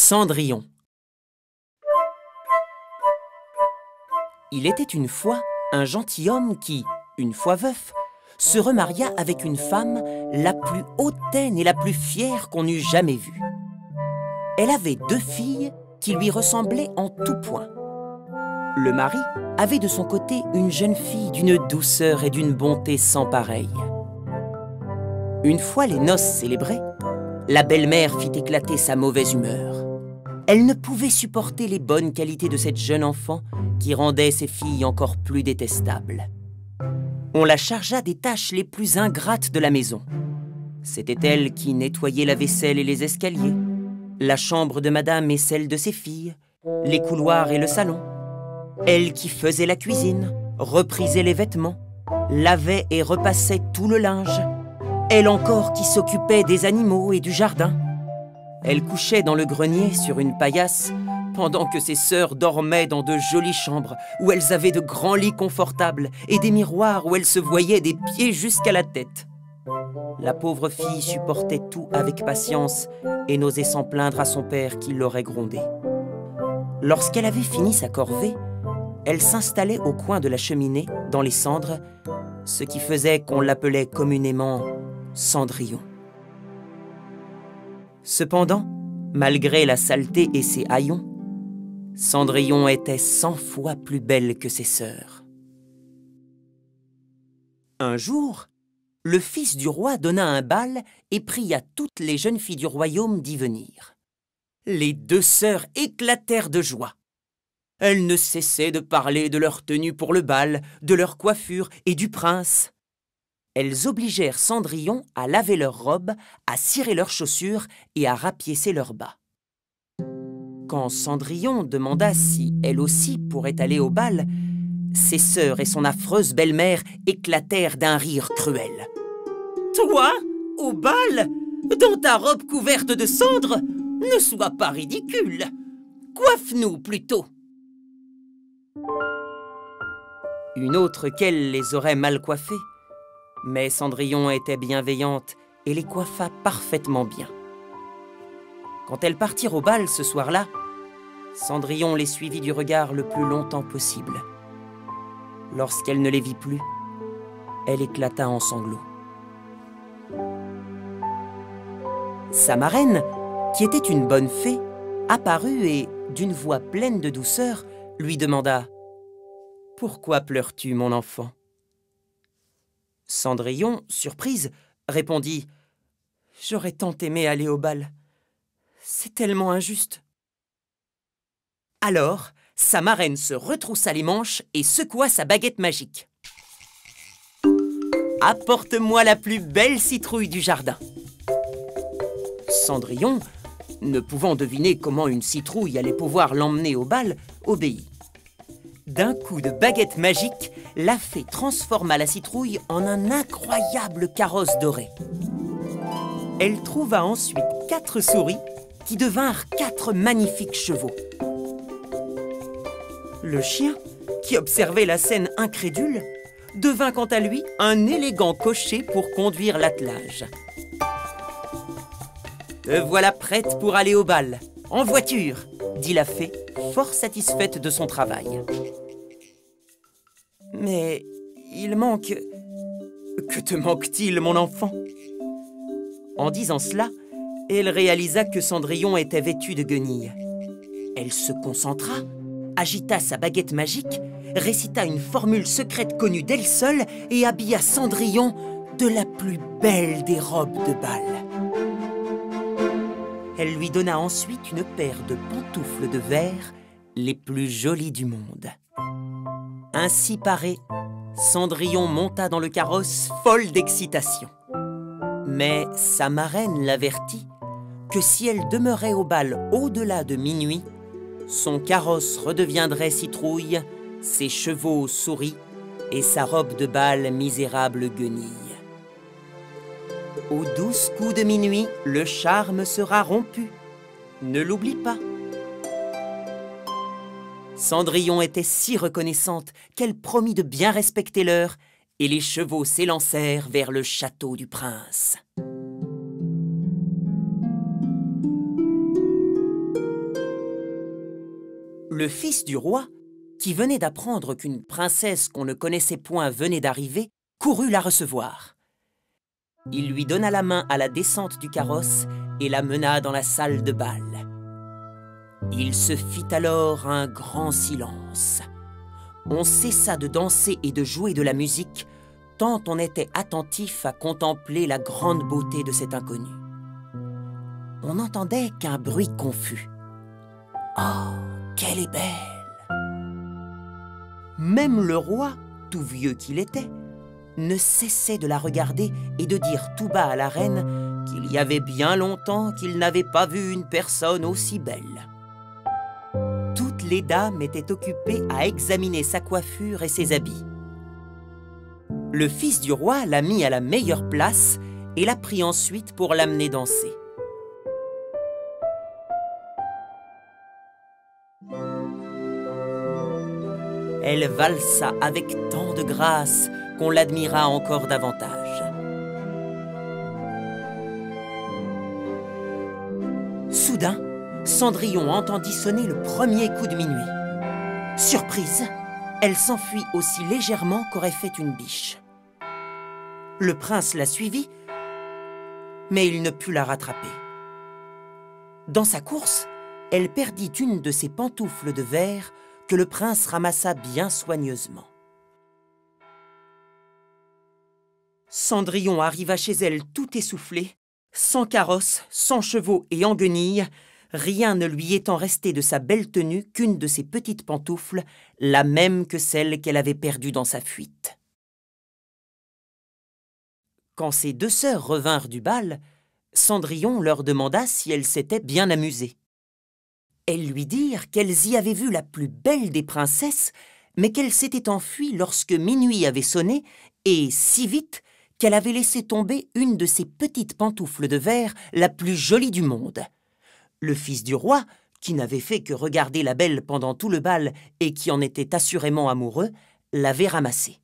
Cendrillon. Il était une fois un gentilhomme qui, une fois veuf, se remaria avec une femme la plus hautaine et la plus fière qu'on eût jamais vue. Elle avait 2 filles qui lui ressemblaient en tout point. Le mari avait de son côté une jeune fille d'une douceur et d'une bonté sans pareille. Une fois les noces célébrées, la belle-mère fit éclater sa mauvaise humeur. Elle ne pouvait supporter les bonnes qualités de cette jeune enfant qui rendait ses filles encore plus détestables. On la chargea des tâches les plus ingrates de la maison. C'était elle qui nettoyait la vaisselle et les escaliers, la chambre de madame et celle de ses filles, les couloirs et le salon. Elle qui faisait la cuisine, reprisait les vêtements, lavait et repassait tout le linge. Elle encore qui s'occupait des animaux et du jardin. Elle couchait dans le grenier sur une paillasse pendant que ses sœurs dormaient dans de jolies chambres où elles avaient de grands lits confortables et des miroirs où elles se voyaient des pieds jusqu'à la tête. La pauvre fille supportait tout avec patience et n'osait s'en plaindre à son père qui l'aurait grondée. Lorsqu'elle avait fini sa corvée, elle s'installait au coin de la cheminée, dans les cendres, ce qui faisait qu'on l'appelait communément Cendrillon. Cependant, malgré la saleté et ses haillons, Cendrillon était 100 fois plus belle que ses sœurs. Un jour, le fils du roi donna un bal et pria toutes les jeunes filles du royaume d'y venir. Les 2 sœurs éclatèrent de joie. Elles ne cessaient de parler de leur tenue pour le bal, de leur coiffure et du prince. Elles obligèrent Cendrillon à laver leurs robes, à cirer leurs chaussures et à rapiécer leurs bas. Quand Cendrillon demanda si elle aussi pourrait aller au bal, ses sœurs et son affreuse belle-mère éclatèrent d'un rire cruel. « Toi, au bal, dans ta robe couverte de cendres, ne sois pas ridicule. Coiffe-nous plutôt. » Une autre qu'elle les aurait mal coiffées, mais Cendrillon était bienveillante et les coiffa parfaitement bien. Quand elles partirent au bal ce soir-là, Cendrillon les suivit du regard le plus longtemps possible. Lorsqu'elle ne les vit plus, elle éclata en sanglots. Sa marraine, qui était une bonne fée, apparut et, d'une voix pleine de douceur, lui demanda « Pourquoi pleures-tu, mon enfant ?» Cendrillon, surprise, répondit « J'aurais tant aimé aller au bal. C'est tellement injuste. » Alors, sa marraine se retroussa les manches et secoua sa baguette magique. « Apporte-moi la plus belle citrouille du jardin. » Cendrillon, ne pouvant deviner comment une citrouille allait pouvoir l'emmener au bal, obéit. D'un coup de baguette magique, la fée transforma la citrouille en un incroyable carrosse doré. Elle trouva ensuite 4 souris qui devinrent 4 magnifiques chevaux. Le chien, qui observait la scène incrédule, devint quant à lui un élégant cocher pour conduire l'attelage. « Te voilà prête pour aller au bal, en voiture !» dit la fée, fort satisfaite de son travail. « Mais il manque... » « Que te manque-t-il, mon enfant ?» En disant cela, elle réalisa que Cendrillon était vêtue de guenilles. Elle se concentra, agita sa baguette magique, récita une formule secrète connue d'elle seule et habilla Cendrillon de la plus belle des robes de bal. Elle lui donna ensuite une paire de pantoufles de verre, les plus jolies du monde. Ainsi parée, Cendrillon monta dans le carrosse folle d'excitation. Mais sa marraine l'avertit que si elle demeurait au bal au-delà de minuit, son carrosse redeviendrait citrouille, ses chevaux souris et sa robe de bal misérable guenille. Aux 12 coups de minuit, le charme sera rompu. Ne l'oublie pas. Cendrillon était si reconnaissante qu'elle promit de bien respecter l'heure et les chevaux s'élancèrent vers le château du prince. Le fils du roi, qui venait d'apprendre qu'une princesse qu'on ne connaissait point venait d'arriver, courut la recevoir. Il lui donna la main à la descente du carrosse et la mena dans la salle de bal. Il se fit alors un grand silence. On cessa de danser et de jouer de la musique, tant on était attentif à contempler la grande beauté de cet inconnu. On n'entendait qu'un bruit confus. « Oh, qu'elle est belle !» Même le roi, tout vieux qu'il était, ne cessait de la regarder et de dire tout bas à la reine qu'il y avait bien longtemps qu'il n'avait pas vu une personne aussi belle. Toutes les dames étaient occupées à examiner sa coiffure et ses habits. Le fils du roi l'a mis à la meilleure place et l'a pris ensuite pour l'amener danser. Elle valsa avec tant de grâce qu'on l'admira encore davantage. Soudain, Cendrillon entendit sonner le premier coup de minuit. Surprise, elle s'enfuit aussi légèrement qu'aurait fait une biche. Le prince la suivit, mais il ne put la rattraper. Dans sa course, elle perdit une de ses pantoufles de verre que le prince ramassa bien soigneusement. Cendrillon arriva chez elle tout essoufflé, sans carrosse, sans chevaux et en guenilles, rien ne lui étant resté de sa belle tenue qu'une de ses petites pantoufles, la même que celle qu'elle avait perdue dans sa fuite. Quand ses deux sœurs revinrent du bal, Cendrillon leur demanda si elles s'étaient bien amusées. Elles lui dirent qu'elles y avaient vu la plus belle des princesses, mais qu'elle s'était enfuie lorsque minuit avait sonné, et si vite qu'elle avait laissé tomber une de ses petites pantoufles de verre la plus jolie du monde. Le fils du roi, qui n'avait fait que regarder la belle pendant tout le bal et qui en était assurément amoureux, l'avait ramassée.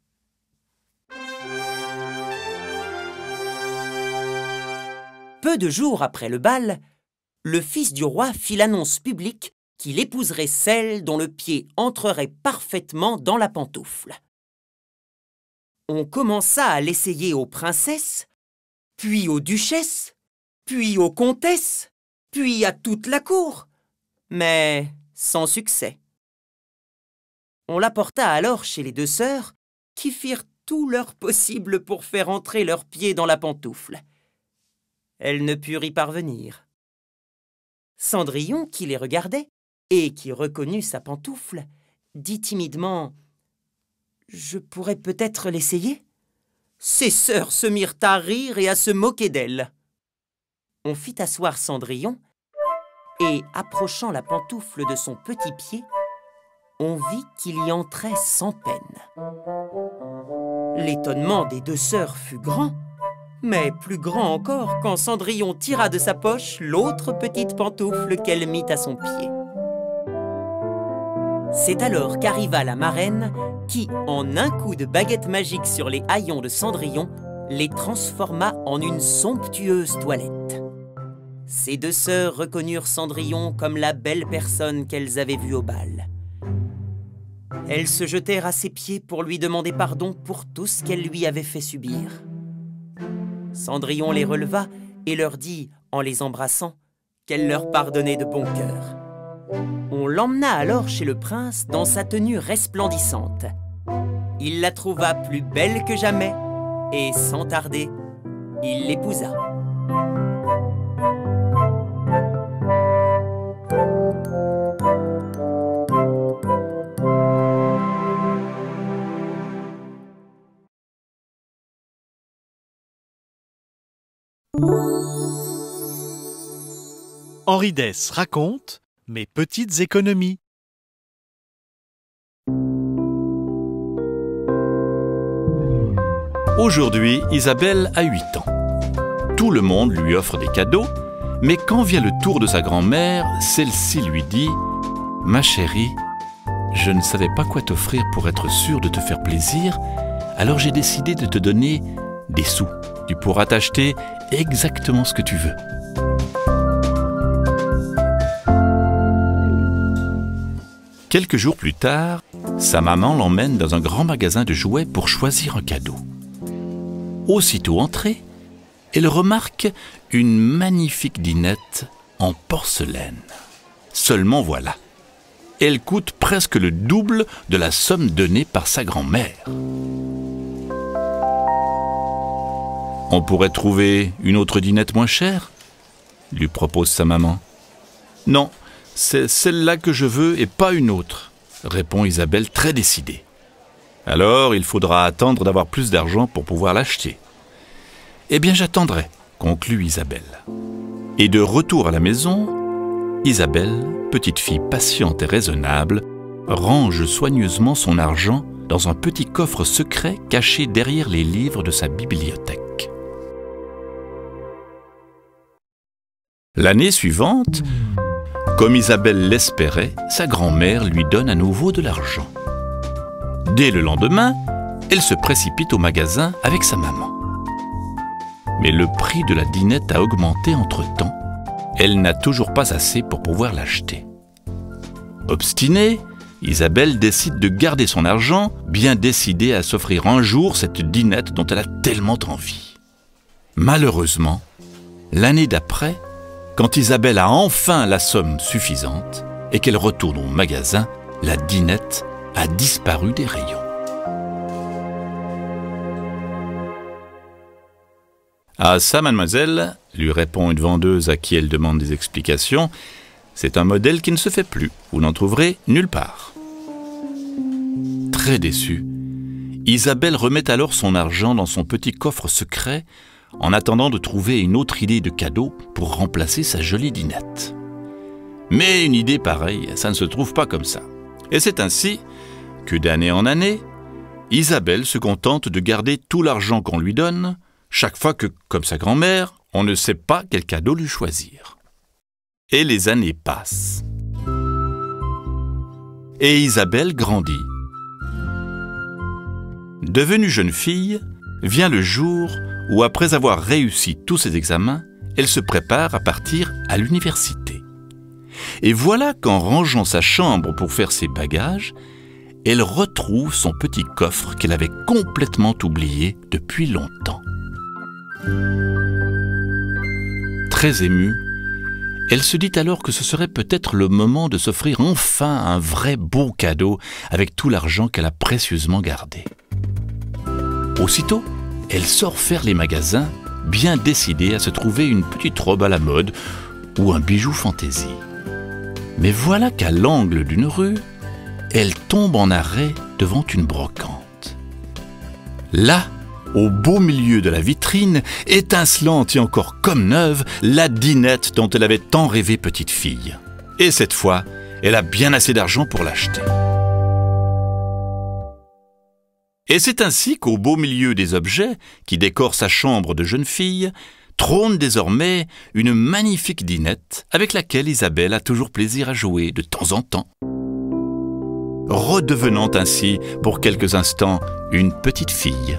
Peu de jours après le bal, le fils du roi fit l'annonce publique qu'il épouserait celle dont le pied entrerait parfaitement dans la pantoufle. On commença à l'essayer aux princesses, puis aux duchesses, puis aux comtesses, puis à toute la cour, mais sans succès. On la porta alors chez les deux sœurs, qui firent tout leur possible pour faire entrer leurs pieds dans la pantoufle. Elles ne purent y parvenir. Cendrillon, qui les regardait, et qui reconnut sa pantoufle, dit timidement « Je pourrais peut-être l'essayer ?» Ses sœurs se mirent à rire et à se moquer d'elle. On fit asseoir Cendrillon, et approchant la pantoufle de son petit pied, on vit qu'il y entrait sans peine. L'étonnement des deux sœurs fut grand, mais plus grand encore quand Cendrillon tira de sa poche l'autre petite pantoufle qu'elle mit à son pied. C'est alors qu'arriva la marraine qui, en un coup de baguette magique sur les haillons de Cendrillon, les transforma en une somptueuse toilette. Ces deux sœurs reconnurent Cendrillon comme la belle personne qu'elles avaient vue au bal. Elles se jetèrent à ses pieds pour lui demander pardon pour tout ce qu'elle lui avait fait subir. Cendrillon les releva et leur dit, en les embrassant, qu'elle leur pardonnait de bon cœur. On l'emmena alors chez le prince dans sa tenue resplendissante. Il la trouva plus belle que jamais et, sans tarder, il l'épousa. Henri Dès raconte Mes petites économies. Aujourd'hui, Isabelle a 8 ans. Tout le monde lui offre des cadeaux, mais quand vient le tour de sa grand-mère, celle-ci lui dit « Ma chérie, je ne savais pas quoi t'offrir pour être sûre de te faire plaisir, alors j'ai décidé de te donner des sous. Tu pourras t'acheter exactement ce que tu veux. » Quelques jours plus tard, sa maman l'emmène dans un grand magasin de jouets pour choisir un cadeau. Aussitôt entrée, elle remarque une magnifique dinette en porcelaine. Seulement voilà, elle coûte presque le double de la somme donnée par sa grand-mère. On pourrait trouver une autre dinette moins chère, lui propose sa maman. Non, c'est celle-là que je veux et pas une autre, répond Isabelle très décidée. Alors il faudra attendre d'avoir plus d'argent pour pouvoir l'acheter. Eh bien j'attendrai, conclut Isabelle. Et de retour à la maison, Isabelle, petite fille patiente et raisonnable, range soigneusement son argent dans un petit coffre secret caché derrière les livres de sa bibliothèque. L'année suivante, comme Isabelle l'espérait, sa grand-mère lui donne à nouveau de l'argent. Dès le lendemain, elle se précipite au magasin avec sa maman. Mais le prix de la dinette a augmenté entre-temps. Elle n'a toujours pas assez pour pouvoir l'acheter. Obstinée, Isabelle décide de garder son argent, bien décidée à s'offrir un jour cette dinette dont elle a tellement envie. Malheureusement, l'année d'après, quand Isabelle a enfin la somme suffisante et qu'elle retourne au magasin, la dinette a disparu des rayons. Ah ça, mademoiselle, lui répond une vendeuse à qui elle demande des explications, c'est un modèle qui ne se fait plus, vous n'en trouverez nulle part. Très déçue, Isabelle remet alors son argent dans son petit coffre secret en attendant de trouver une autre idée de cadeau pour remplacer sa jolie dinette. Mais une idée pareille, ça ne se trouve pas comme ça. Et c'est ainsi que d'année en année, Isabelle se contente de garder tout l'argent qu'on lui donne, chaque fois que, comme sa grand-mère, on ne sait pas quel cadeau lui choisir. Et les années passent. Et Isabelle grandit. Devenue jeune fille, vient le jour où, après avoir réussi tous ses examens, elle se prépare à partir à l'université. Et voilà qu'en rangeant sa chambre pour faire ses bagages, elle retrouve son petit coffre qu'elle avait complètement oublié depuis longtemps. Très émue, elle se dit alors que ce serait peut-être le moment de s'offrir enfin un vrai beau cadeau avec tout l'argent qu'elle a précieusement gardé. Aussitôt, elle sort faire les magasins, bien décidée à se trouver une petite robe à la mode ou un bijou fantaisie. Mais voilà qu'à l'angle d'une rue, elle tombe en arrêt devant une brocante. Là, au beau milieu de la vitrine, étincelante et encore comme neuve, la dinette dont elle avait tant rêvé petite fille. Et cette fois, elle a bien assez d'argent pour l'acheter. Et c'est ainsi qu'au beau milieu des objets qui décorent sa chambre de jeune fille, trône désormais une magnifique dinette avec laquelle Isabelle a toujours plaisir à jouer de temps en temps, redevenant ainsi pour quelques instants une petite fille.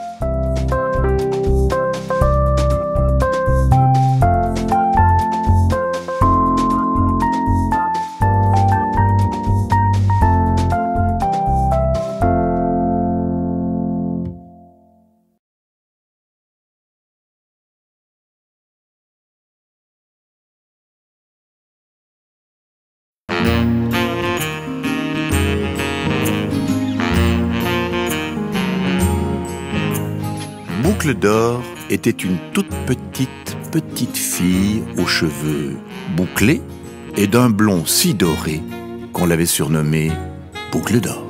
Boucle d'Or était une toute petite fille aux cheveux bouclés et d'un blond si doré qu'on l'avait surnommée Boucle d'Or.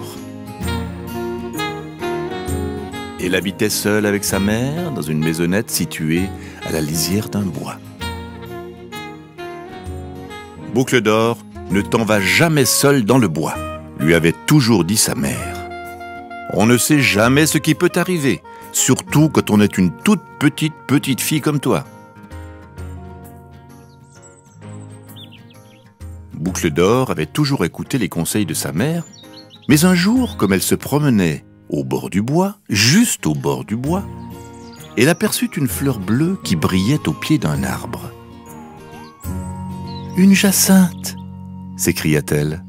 Elle habitait seule avec sa mère dans une maisonnette située à la lisière d'un bois. Boucle d'Or, ne t'en va jamais seule dans le bois, lui avait toujours dit sa mère. On ne sait jamais ce qui peut arriver, surtout quand on est une toute petite fille comme toi. Boucle d'Or avait toujours écouté les conseils de sa mère, mais un jour, comme elle se promenait au bord du bois, juste au bord du bois, elle aperçut une fleur bleue qui brillait au pied d'un arbre. « Une jacinthe !»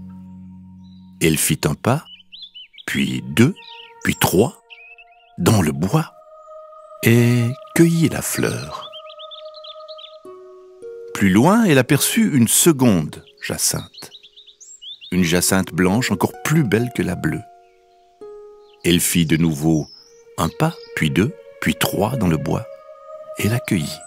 s'écria-t-elle. Elle fit un pas, puis 2, puis 3, dans le bois, et cueillit la fleur. Plus loin, elle aperçut une seconde jacinthe. Une jacinthe blanche encore plus belle que la bleue. Elle fit de nouveau un pas, puis 2, puis 3 dans le bois, et la cueillit.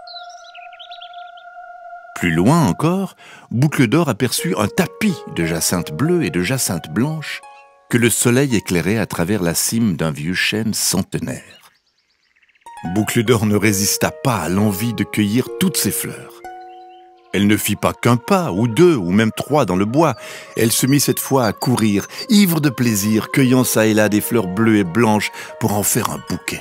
Plus loin encore, Boucle d'Or aperçut un tapis de jacinthe bleue et de jacinthe blanche que le soleil éclairait à travers la cime d'un vieux chêne centenaire. Boucle d'Or ne résista pas à l'envie de cueillir toutes ces fleurs. Elle ne fit pas qu'un pas, ou 2, ou même 3 dans le bois. Elle se mit cette fois à courir, ivre de plaisir, cueillant çà et là des fleurs bleues et blanches pour en faire un bouquet.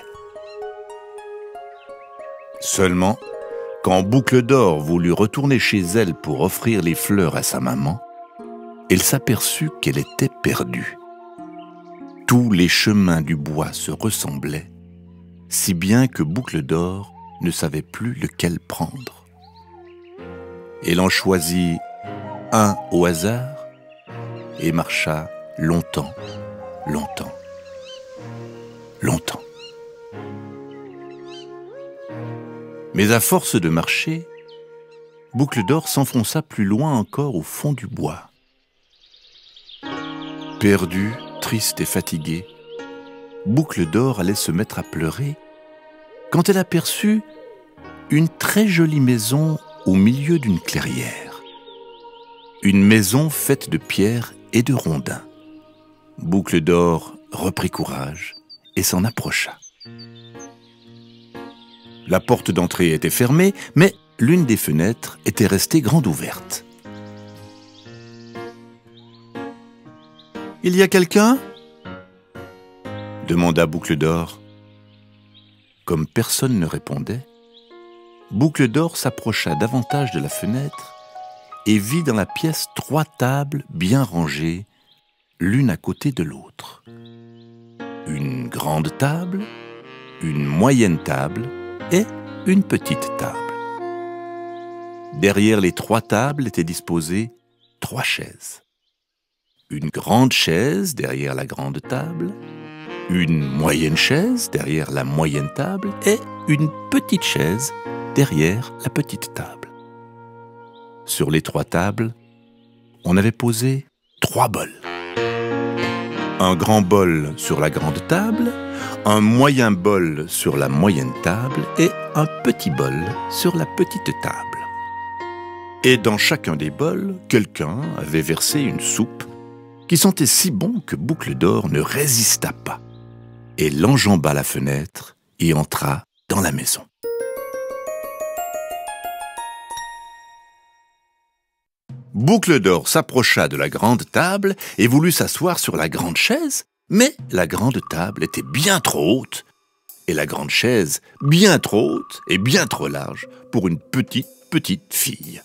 Seulement, quand Boucle d'Or voulut retourner chez elle pour offrir les fleurs à sa maman, elle s'aperçut qu'elle était perdue. Tous les chemins du bois se ressemblaient, si bien que Boucle d'Or ne savait plus lequel prendre. Elle en choisit un au hasard et marcha longtemps, longtemps, longtemps. Mais à force de marcher, Boucle d'Or s'enfonça plus loin encore au fond du bois. Perdue, triste et fatiguée, Boucle d'Or allait se mettre à pleurer quand elle aperçut une très jolie maison au milieu d'une clairière. Une maison faite de pierres et de rondins. Boucle d'Or reprit courage et s'en approcha. La porte d'entrée était fermée, mais l'une des fenêtres était restée grande ouverte. « Il y a quelqu'un » demanda Boucle d'Or. Comme personne ne répondait, Boucle d'Or s'approcha davantage de la fenêtre et vit dans la pièce 3 tables bien rangées, l'une à côté de l'autre. Une grande table, une moyenne table et une petite table. Derrière les 3 tables étaient disposées 3 chaises. Une grande chaise derrière la grande table, une moyenne chaise derrière la moyenne table et une petite chaise derrière la petite table. Sur les 3 tables, on avait posé 3 bols. Un grand bol sur la grande table, un moyen bol sur la moyenne table et un petit bol sur la petite table. Et dans chacun des bols, quelqu'un avait versé une soupe qui sentait si bon que Boucle d'Or ne résista pas. Elle enjamba la fenêtre et entra dans la maison. Boucle d'Or s'approcha de la grande table et voulut s'asseoir sur la grande chaise, mais la grande table était bien trop haute et la grande chaise bien trop haute et bien trop large pour une petite fille.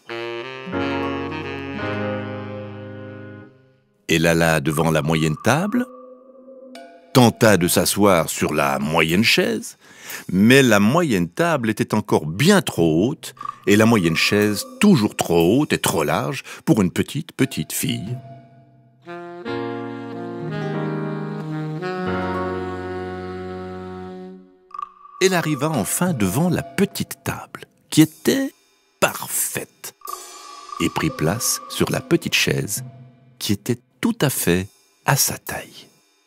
Elle alla devant la moyenne table, tenta de s'asseoir sur la moyenne chaise, mais la moyenne table était encore bien trop haute et la moyenne chaise toujours trop haute et trop large pour une petite fille. Elle arriva enfin devant la petite table, qui était parfaite, et prit place sur la petite chaise, qui était tout à fait à sa taille.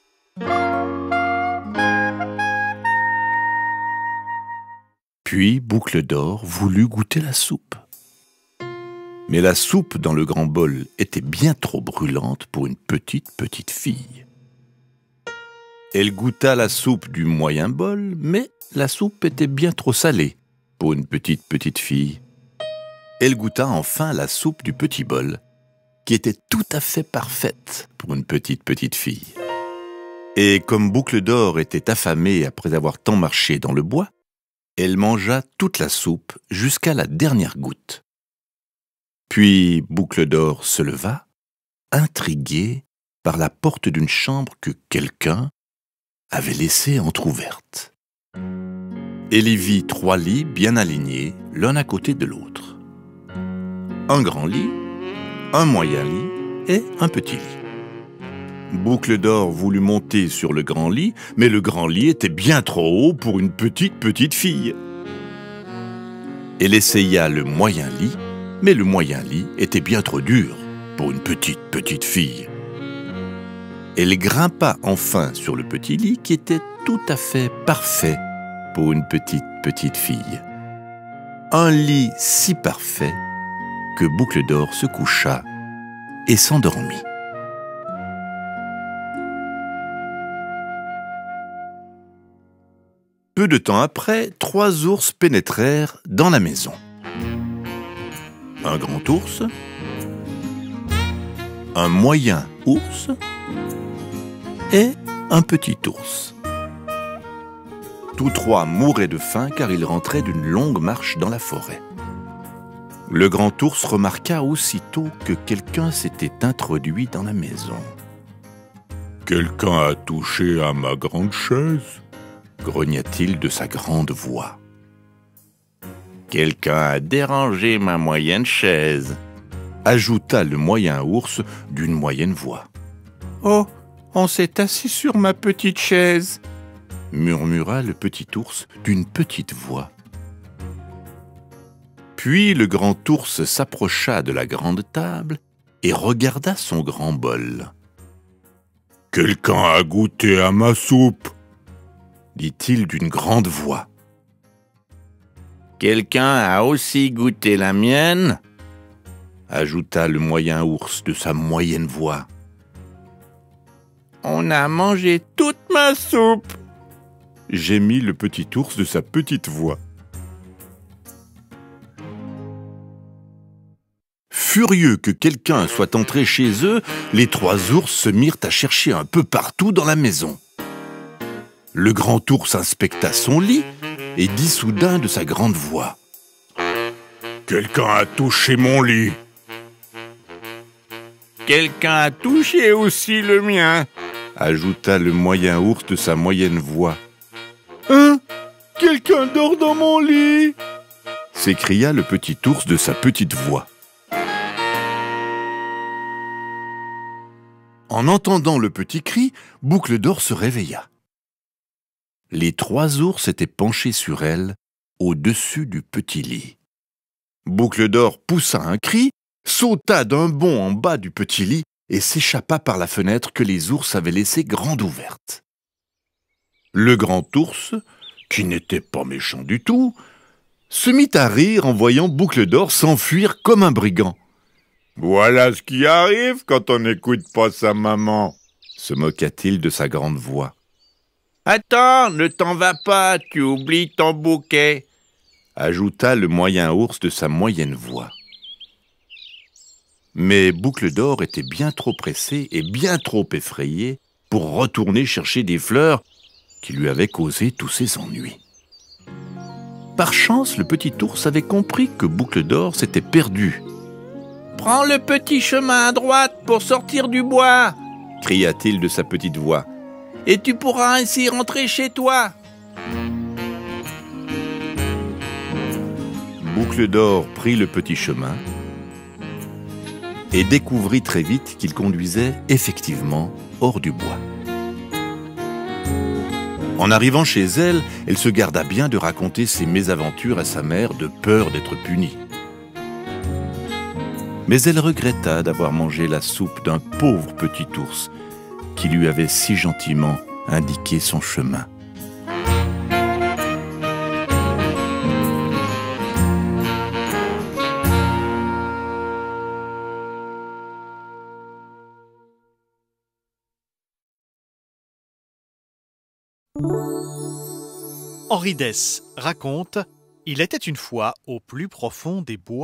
Puis Boucle d'Or voulut goûter la soupe. Mais la soupe dans le grand bol était bien trop brûlante pour une petite fille. Elle goûta la soupe du moyen bol, mais la soupe était bien trop salée pour une petite fille. Elle goûta enfin la soupe du petit bol, qui était tout à fait parfaite pour une petite fille. Et comme Boucle d'Or était affamée après avoir tant marché dans le bois, elle mangea toute la soupe jusqu'à la dernière goutte. Puis Boucle d'Or se leva, intriguée par la porte d'une chambre que quelqu'un avait laissée entr'ouverte. Elle y vit 3 lits bien alignés, l'un à côté de l'autre. Un grand lit, un moyen lit et un petit lit. Boucle d'Or voulut monter sur le grand lit, mais le grand lit était bien trop haut pour une petite fille. Elle essaya le moyen lit, mais le moyen lit était bien trop dur pour une petite fille. Elle grimpa enfin sur le petit lit qui était tout à fait parfait pour une petite fille. Un lit si parfait que Boucle d'Or se coucha et s'endormit. Peu de temps après, 3 ours pénétrèrent dans la maison. Un grand ours, un moyen ours et un petit ours. Tous 3 mouraient de faim car ils rentraient d'une longue marche dans la forêt. Le grand ours remarqua aussitôt que quelqu'un s'était introduit dans la maison. « Quelqu'un a touché à ma grande chaise ?» grogna-t-il de sa grande voix. « Quelqu'un a dérangé ma moyenne chaise » ajouta le moyen ours d'une moyenne voix. « Oh, on s'est assis sur ma petite chaise » murmura le petit ours d'une petite voix. Puis le grand ours s'approcha de la grande table et regarda son grand bol. « Quelqu'un a goûté à ma soupe » dit-il d'une grande voix. « Quelqu'un a aussi goûté la mienne » ajouta le moyen ours de sa moyenne voix. « On a mangé toute ma soupe » gémit le petit ours de sa petite voix. Furieux que quelqu'un soit entré chez eux, les 3 ours se mirent à chercher un peu partout dans la maison. Le grand ours inspecta son lit et dit soudain de sa grande voix. « Quelqu'un a touché mon lit !»« Quelqu'un a touché aussi le mien !» ajouta le moyen ours de sa moyenne voix. « Hein? Quelqu'un dort dans mon lit !» s'écria le petit ours de sa petite voix. En entendant le petit cri, Boucle d'Or se réveilla. Les 3 ours étaient penchés sur elle, au-dessus du petit lit. Boucle d'Or poussa un cri, sauta d'un bond en bas du petit lit et s'échappa par la fenêtre que les ours avaient laissée grande ouverte. Le grand ours, qui n'était pas méchant du tout, se mit à rire en voyant Boucle d'Or s'enfuir comme un brigand. « Voilà ce qui arrive quand on n'écoute pas sa maman !» se moqua-t-il de sa grande voix. « Attends, ne t'en vas pas, tu oublies ton bouquet !» ajouta le moyen ours de sa moyenne voix. Mais Boucle d'Or était bien trop pressé et bien trop effrayé pour retourner chercher des fleurs qui lui avaient causé tous ses ennuis. Par chance, le petit ours avait compris que Boucle d'Or s'était perdu. « Prends le petit chemin à droite pour sortir du bois !» cria-t-il de sa petite voix. « Et tu pourras ainsi rentrer chez toi !» Boucle d'Or prit le petit chemin et découvrit très vite qu'il conduisait effectivement hors du bois. En arrivant chez elle, elle se garda bien de raconter ses mésaventures à sa mère de peur d'être punie. Mais elle regretta d'avoir mangé la soupe d'un pauvre petit ours qui lui avait si gentiment indiqué son chemin. Henri Dess raconte « Il était une fois au plus profond des bois ».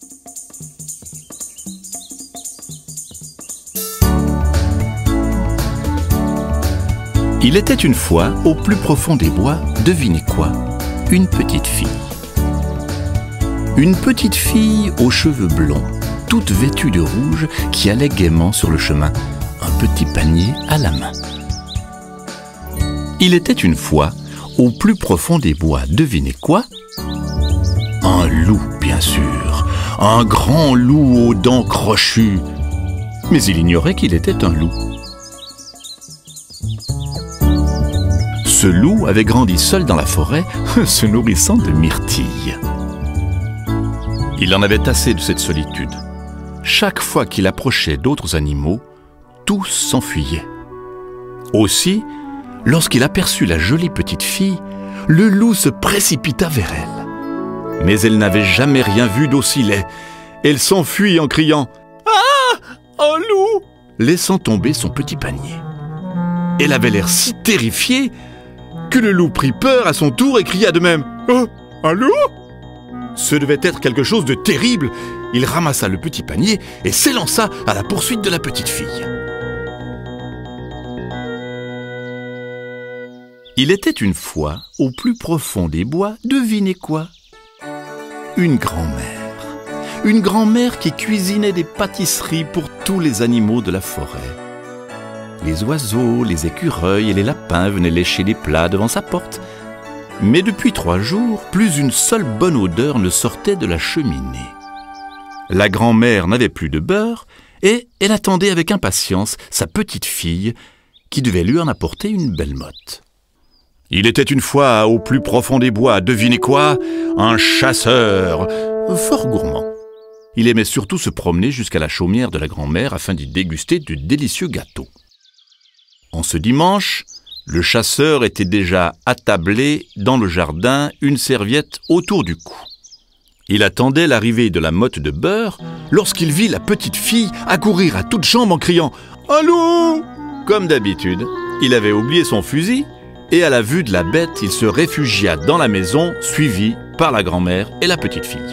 Il était une fois, au plus profond des bois, devinez quoi? Une petite fille. Une petite fille aux cheveux blonds, toute vêtue de rouge, qui allait gaiement sur le chemin, un petit panier à la main. Il était une fois, au plus profond des bois, devinez quoi? Un loup, bien sûr, un grand loup aux dents crochues. Mais il ignorait qu'il était un loup. ce loup avait grandi seul dans la forêt, se nourrissant de myrtilles. Il en avait assez de cette solitude. Chaque fois qu'il approchait d'autres animaux, tous s'enfuyaient. Aussi, lorsqu'il aperçut la jolie petite fille, le loup se précipita vers elle. Mais elle n'avait jamais rien vu d'aussi laid. Elle s'enfuit en criant « Ah, un loup !» laissant tomber son petit panier. Elle avait l'air si terrifiée que le loup prit peur à son tour et cria de même « Oh, un loup ?» Ce devait être quelque chose de terrible. Il ramassa le petit panier et s'élança à la poursuite de la petite fille. Il était une fois, au plus profond des bois, devinez quoi? Une grand-mère. Une grand-mère qui cuisinait des pâtisseries pour tous les animaux de la forêt. Les oiseaux, les écureuils et les lapins venaient lécher les plats devant sa porte. Mais depuis 3 jours, plus une seule bonne odeur ne sortait de la cheminée. La grand-mère n'avait plus de beurre et elle attendait avec impatience sa petite fille qui devait lui en apporter une belle motte. Il était une fois au plus profond des bois, devinez quoi? Un chasseur, fort gourmand. Il aimait surtout se promener jusqu'à la chaumière de la grand-mère afin d'y déguster de délicieux gâteaux. En ce dimanche, le chasseur était déjà attablé dans le jardin, une serviette autour du cou. Il attendait l'arrivée de la motte de beurre lorsqu'il vit la petite fille accourir à toutes jambes en criant « Allô !» Comme d'habitude, il avait oublié son fusil et à la vue de la bête, il se réfugia dans la maison, suivi par la grand-mère et la petite fille.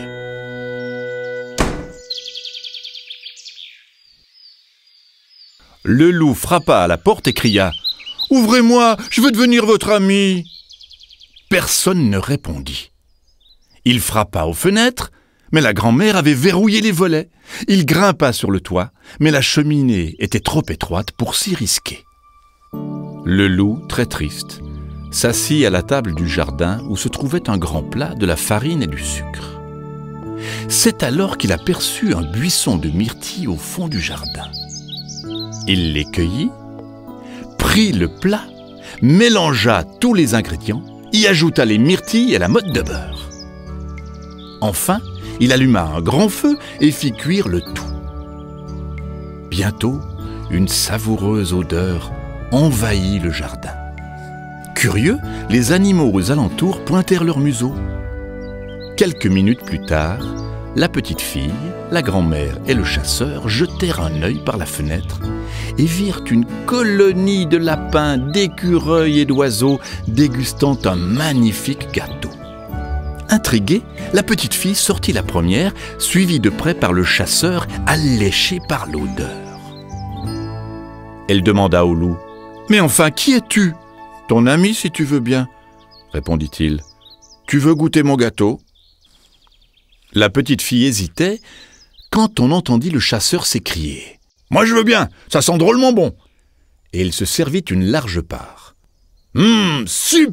Le loup frappa à la porte et cria « Ouvrez-moi, je veux devenir votre ami !» Personne ne répondit. Il frappa aux fenêtres, mais la grand-mère avait verrouillé les volets. Il grimpa sur le toit, mais la cheminée était trop étroite pour s'y risquer. Le loup, très triste, s'assit à la table du jardin où se trouvait un grand plat, de la farine et du sucre. C'est alors qu'il aperçut un buisson de myrtilles au fond du jardin. Il les cueillit, prit le plat, mélangea tous les ingrédients, y ajouta les myrtilles et la motte de beurre. Enfin, il alluma un grand feu et fit cuire le tout. Bientôt, une savoureuse odeur envahit le jardin. Curieux, les animaux aux alentours pointèrent leurs museaux. Quelques minutes plus tard, la petite fille, la grand-mère et le chasseur jetèrent un œil par la fenêtre et virent une colonie de lapins, d'écureuils et d'oiseaux dégustant un magnifique gâteau. Intriguée, la petite fille sortit la première, suivie de près par le chasseur, alléché par l'odeur. Elle demanda au loup « Mais enfin, qui es-tu ?»« Ton ami, si tu veux bien, » répondit-il. « Tu veux goûter mon gâteau ?» La petite fille hésitait quand on entendit le chasseur s'écrier « Moi je veux bien, ça sent drôlement bon !» Et il se servit une large part. « Superbe !»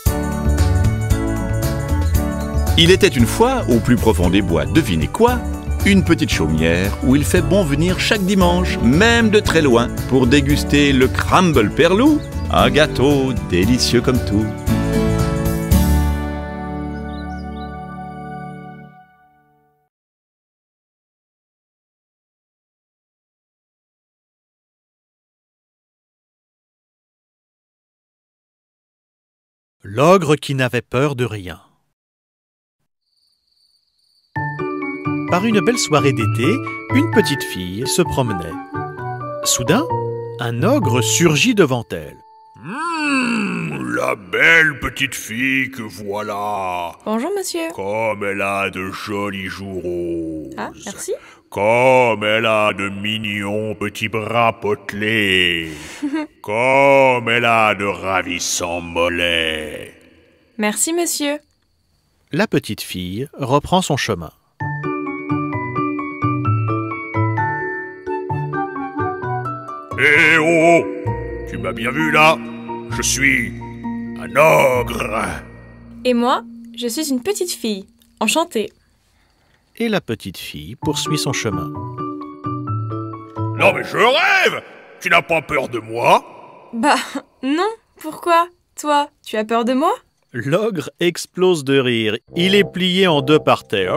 Il était une fois, au plus profond des bois, devinez quoi? Une petite chaumière où il fait bon venir chaque dimanche, même de très loin, pour déguster le crumble perlou, un gâteau délicieux comme tout. L'ogre qui n'avait peur de rien. Par une belle soirée d'été, une petite fille se promenait. Soudain, un ogre surgit devant elle. La belle petite fille que voilà. Bonjour, monsieur. Comme elle a de jolis joues roses. Ah, merci. Comme elle a de mignons petits bras potelés. Comme elle a de ravissants mollets. Merci, monsieur. La petite fille reprend son chemin. Eh oh! Tu m'as bien vu là? Je suis un ogre. Et moi, je suis une petite fille. Enchantée. Et la petite fille poursuit son chemin. Non mais je rêve! Tu n'as pas peur de moi? Bah, non. Pourquoi? Toi, tu as peur de moi? L'ogre explose de rire. Il est plié en deux par terre.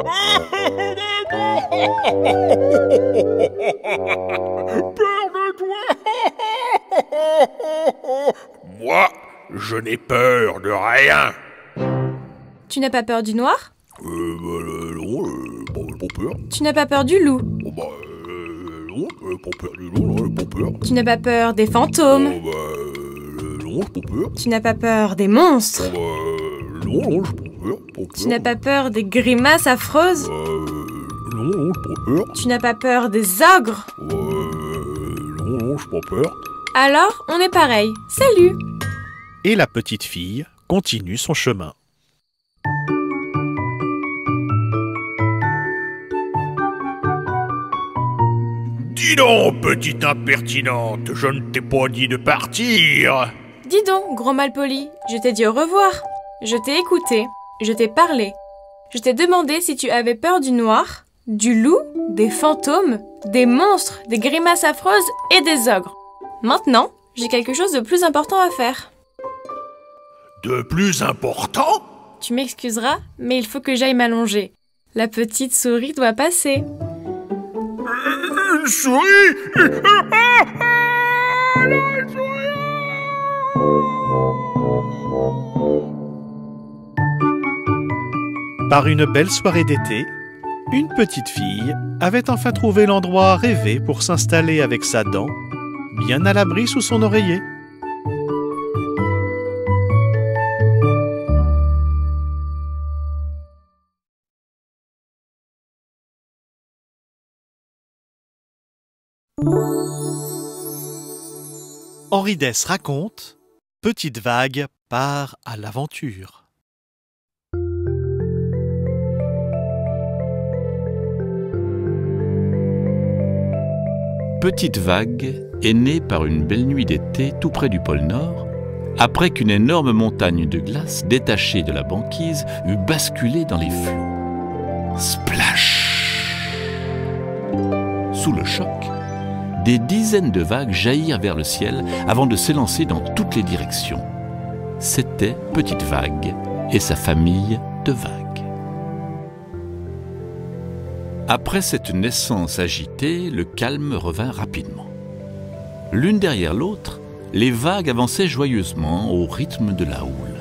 Peur de toi? Moi, je n'ai peur de rien. Tu n'as pas peur du noir? Non, pas peur. Tu n'as pas peur du loup? Non, pas peur du loup, non, pas peur. Tu n'as pas peur des fantômes? Non, pas peur. Tu n'as pas peur des monstres? Non, j'ai pas peur, pas peur. Tu n'as pas peur des grimaces affreuses? Non, j'ai pas peur. Tu n'as pas peur des ogres? Non, j'ai pas peur. Alors, on est pareil. Salut! Et la petite fille continue son chemin. Dis donc, petite impertinente, je ne t'ai pas dit de partir. Dis donc, gros malpoli, je t'ai dit au revoir. Je t'ai écouté, je t'ai parlé. Je t'ai demandé si tu avais peur du noir, du loup, des fantômes, des monstres, des grimaces affreuses et des ogres. Maintenant, j'ai quelque chose de plus important à faire. De plus important? Tu m'excuseras, mais il faut que j'aille m'allonger. La petite souris doit passer. Une souris? Par une belle soirée d'été, une petite fille avait enfin trouvé l'endroit rêvé pour s'installer avec sa dent, bien à l'abri sous son oreiller. Henri Dess raconte Petite Vague part à l'aventure. Petite Vague est née par une belle nuit d'été tout près du pôle Nord, après qu'une énorme montagne de glace détachée de la banquise eut basculé dans les flots. Splash! Sous le choc, des dizaines de vagues jaillirent vers le ciel avant de s'élancer dans toutes les directions. C'était Petite Vague et sa famille de vagues. Après cette naissance agitée, le calme revint rapidement. L'une derrière l'autre, les vagues avançaient joyeusement au rythme de la houle.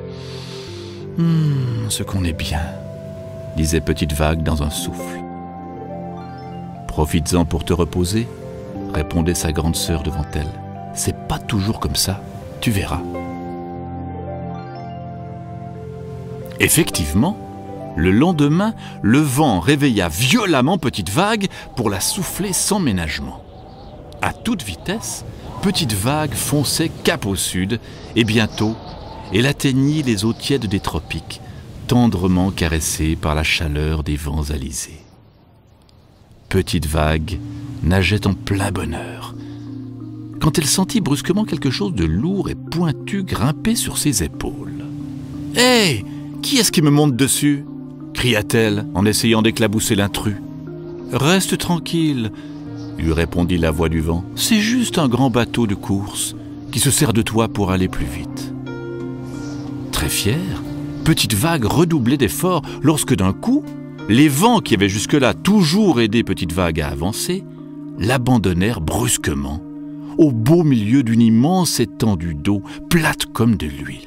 « Ce qu'on est bien », disait Petite Vague dans un souffle. « Profites-en pour te reposer », répondait sa grande sœur devant elle. « C'est pas toujours comme ça, tu verras. » Effectivement, le lendemain, le vent réveilla violemment Petite Vague pour la souffler sans ménagement. À toute vitesse, Petite Vague fonçait cap au sud et bientôt, elle atteignit les eaux tièdes des tropiques, tendrement caressée par la chaleur des vents alizés. Petite Vague nageait en plein bonheur, quand elle sentit brusquement quelque chose de lourd et pointu grimper sur ses épaules. « Hé, qui est-ce qui me monte dessus ?» cria-t-elle en essayant d'éclabousser l'intrus. « Reste tranquille, » lui répondit la voix du vent. « C'est juste un grand bateau de course qui se sert de toi pour aller plus vite. » Très fière, Petite Vague redoublait d'efforts lorsque d'un coup, les vents qui avaient jusque-là toujours aidé Petite Vague à avancer l'abandonnèrent brusquement au beau milieu d'une immense étendue d'eau plate comme de l'huile.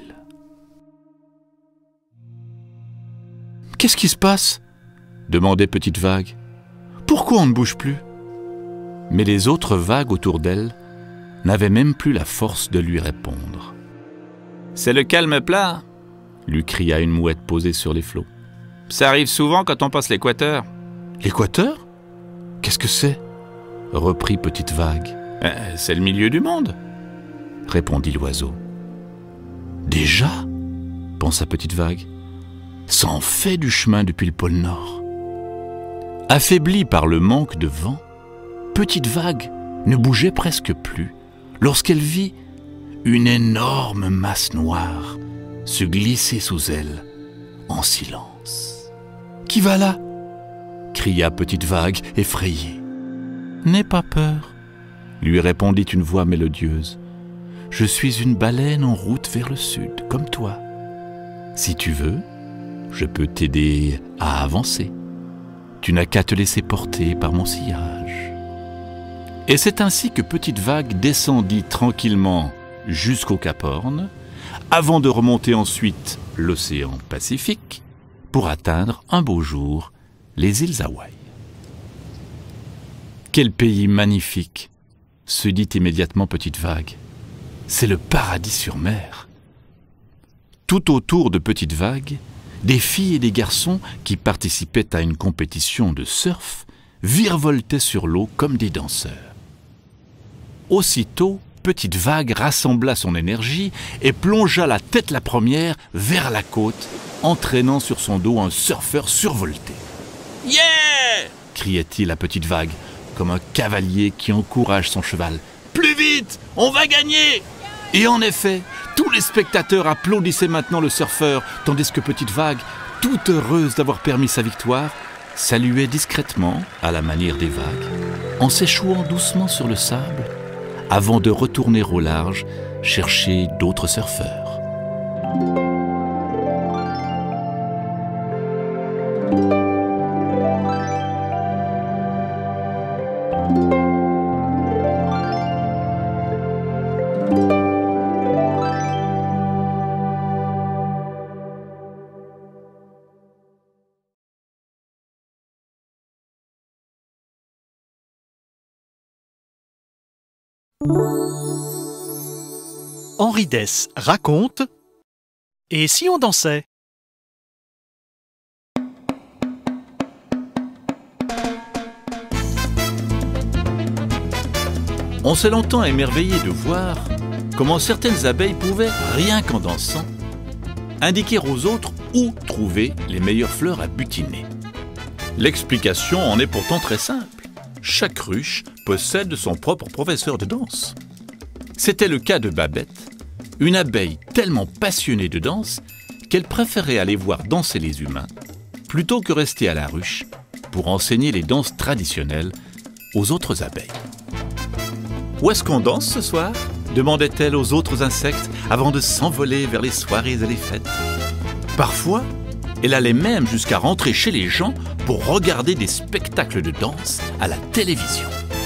« Qu'est-ce qui se passe ?» demandait Petite Vague. « Pourquoi on ne bouge plus ?» Mais les autres vagues autour d'elle n'avaient même plus la force de lui répondre. « C'est le calme plat !» lui cria une mouette posée sur les flots. « Ça arrive souvent quand on passe l'équateur. »« L'équateur ? Qu'est-ce que c'est ?» reprit Petite Vague. « C'est le milieu du monde !» répondit l'oiseau. « Déjà ?» pensa Petite Vague. « Ça en fait du chemin depuis le pôle Nord. » Affaiblie par le manque de vent, Petite Vague ne bougeait presque plus lorsqu'elle vit une énorme masse noire se glisser sous elle en silence. « Qui va là ?» cria Petite Vague effrayée. « N'aie pas peur », lui répondit une voix mélodieuse. « je suis une baleine en route vers le sud, comme toi. Si tu veux, je peux t'aider à avancer. Tu n'as qu'à te laisser porter par mon sillage. » Et c'est ainsi que Petite Vague descendit tranquillement jusqu'au Cap Horn, avant de remonter ensuite l'océan Pacifique pour atteindre un beau jour les îles Hawaï. Quel pays magnifique, se dit immédiatement Petite Vague. C'est le paradis sur mer. Tout autour de Petite Vague, des filles et des garçons qui participaient à une compétition de surf virevoltaient sur l'eau comme des danseurs. Aussitôt, Petite Vague rassembla son énergie et plongea la tête la première vers la côte, entraînant sur son dos un surfeur survolté. « Yeah !» criait-il à Petite Vague, comme un cavalier qui encourage son cheval. « Plus vite, on va gagner !» Et en effet, tous les spectateurs applaudissaient maintenant le surfeur, tandis que Petite Vague, toute heureuse d'avoir permis sa victoire, saluait discrètement, à la manière des vagues, en s'échouant doucement sur le sable, avant de retourner au large chercher d'autres surfeurs. Henri Dess raconte « Et si on dansait ?» On s'est longtemps émerveillé de voir comment certaines abeilles pouvaient, rien qu'en dansant, indiquer aux autres où trouver les meilleures fleurs à butiner. L'explication en est pourtant très simple. Chaque ruche possède son propre professeur de danse. C'était le cas de Babette, une abeille tellement passionnée de danse qu'elle préférait aller voir danser les humains plutôt que rester à la ruche pour enseigner les danses traditionnelles aux autres abeilles. « Où est-ce qu'on danse ce soir ?» demandait-elle aux autres insectes avant de s'envoler vers les soirées et les fêtes. Parfois, elle allait même jusqu'à rentrer chez les gens pour regarder des spectacles de danse à la télévision.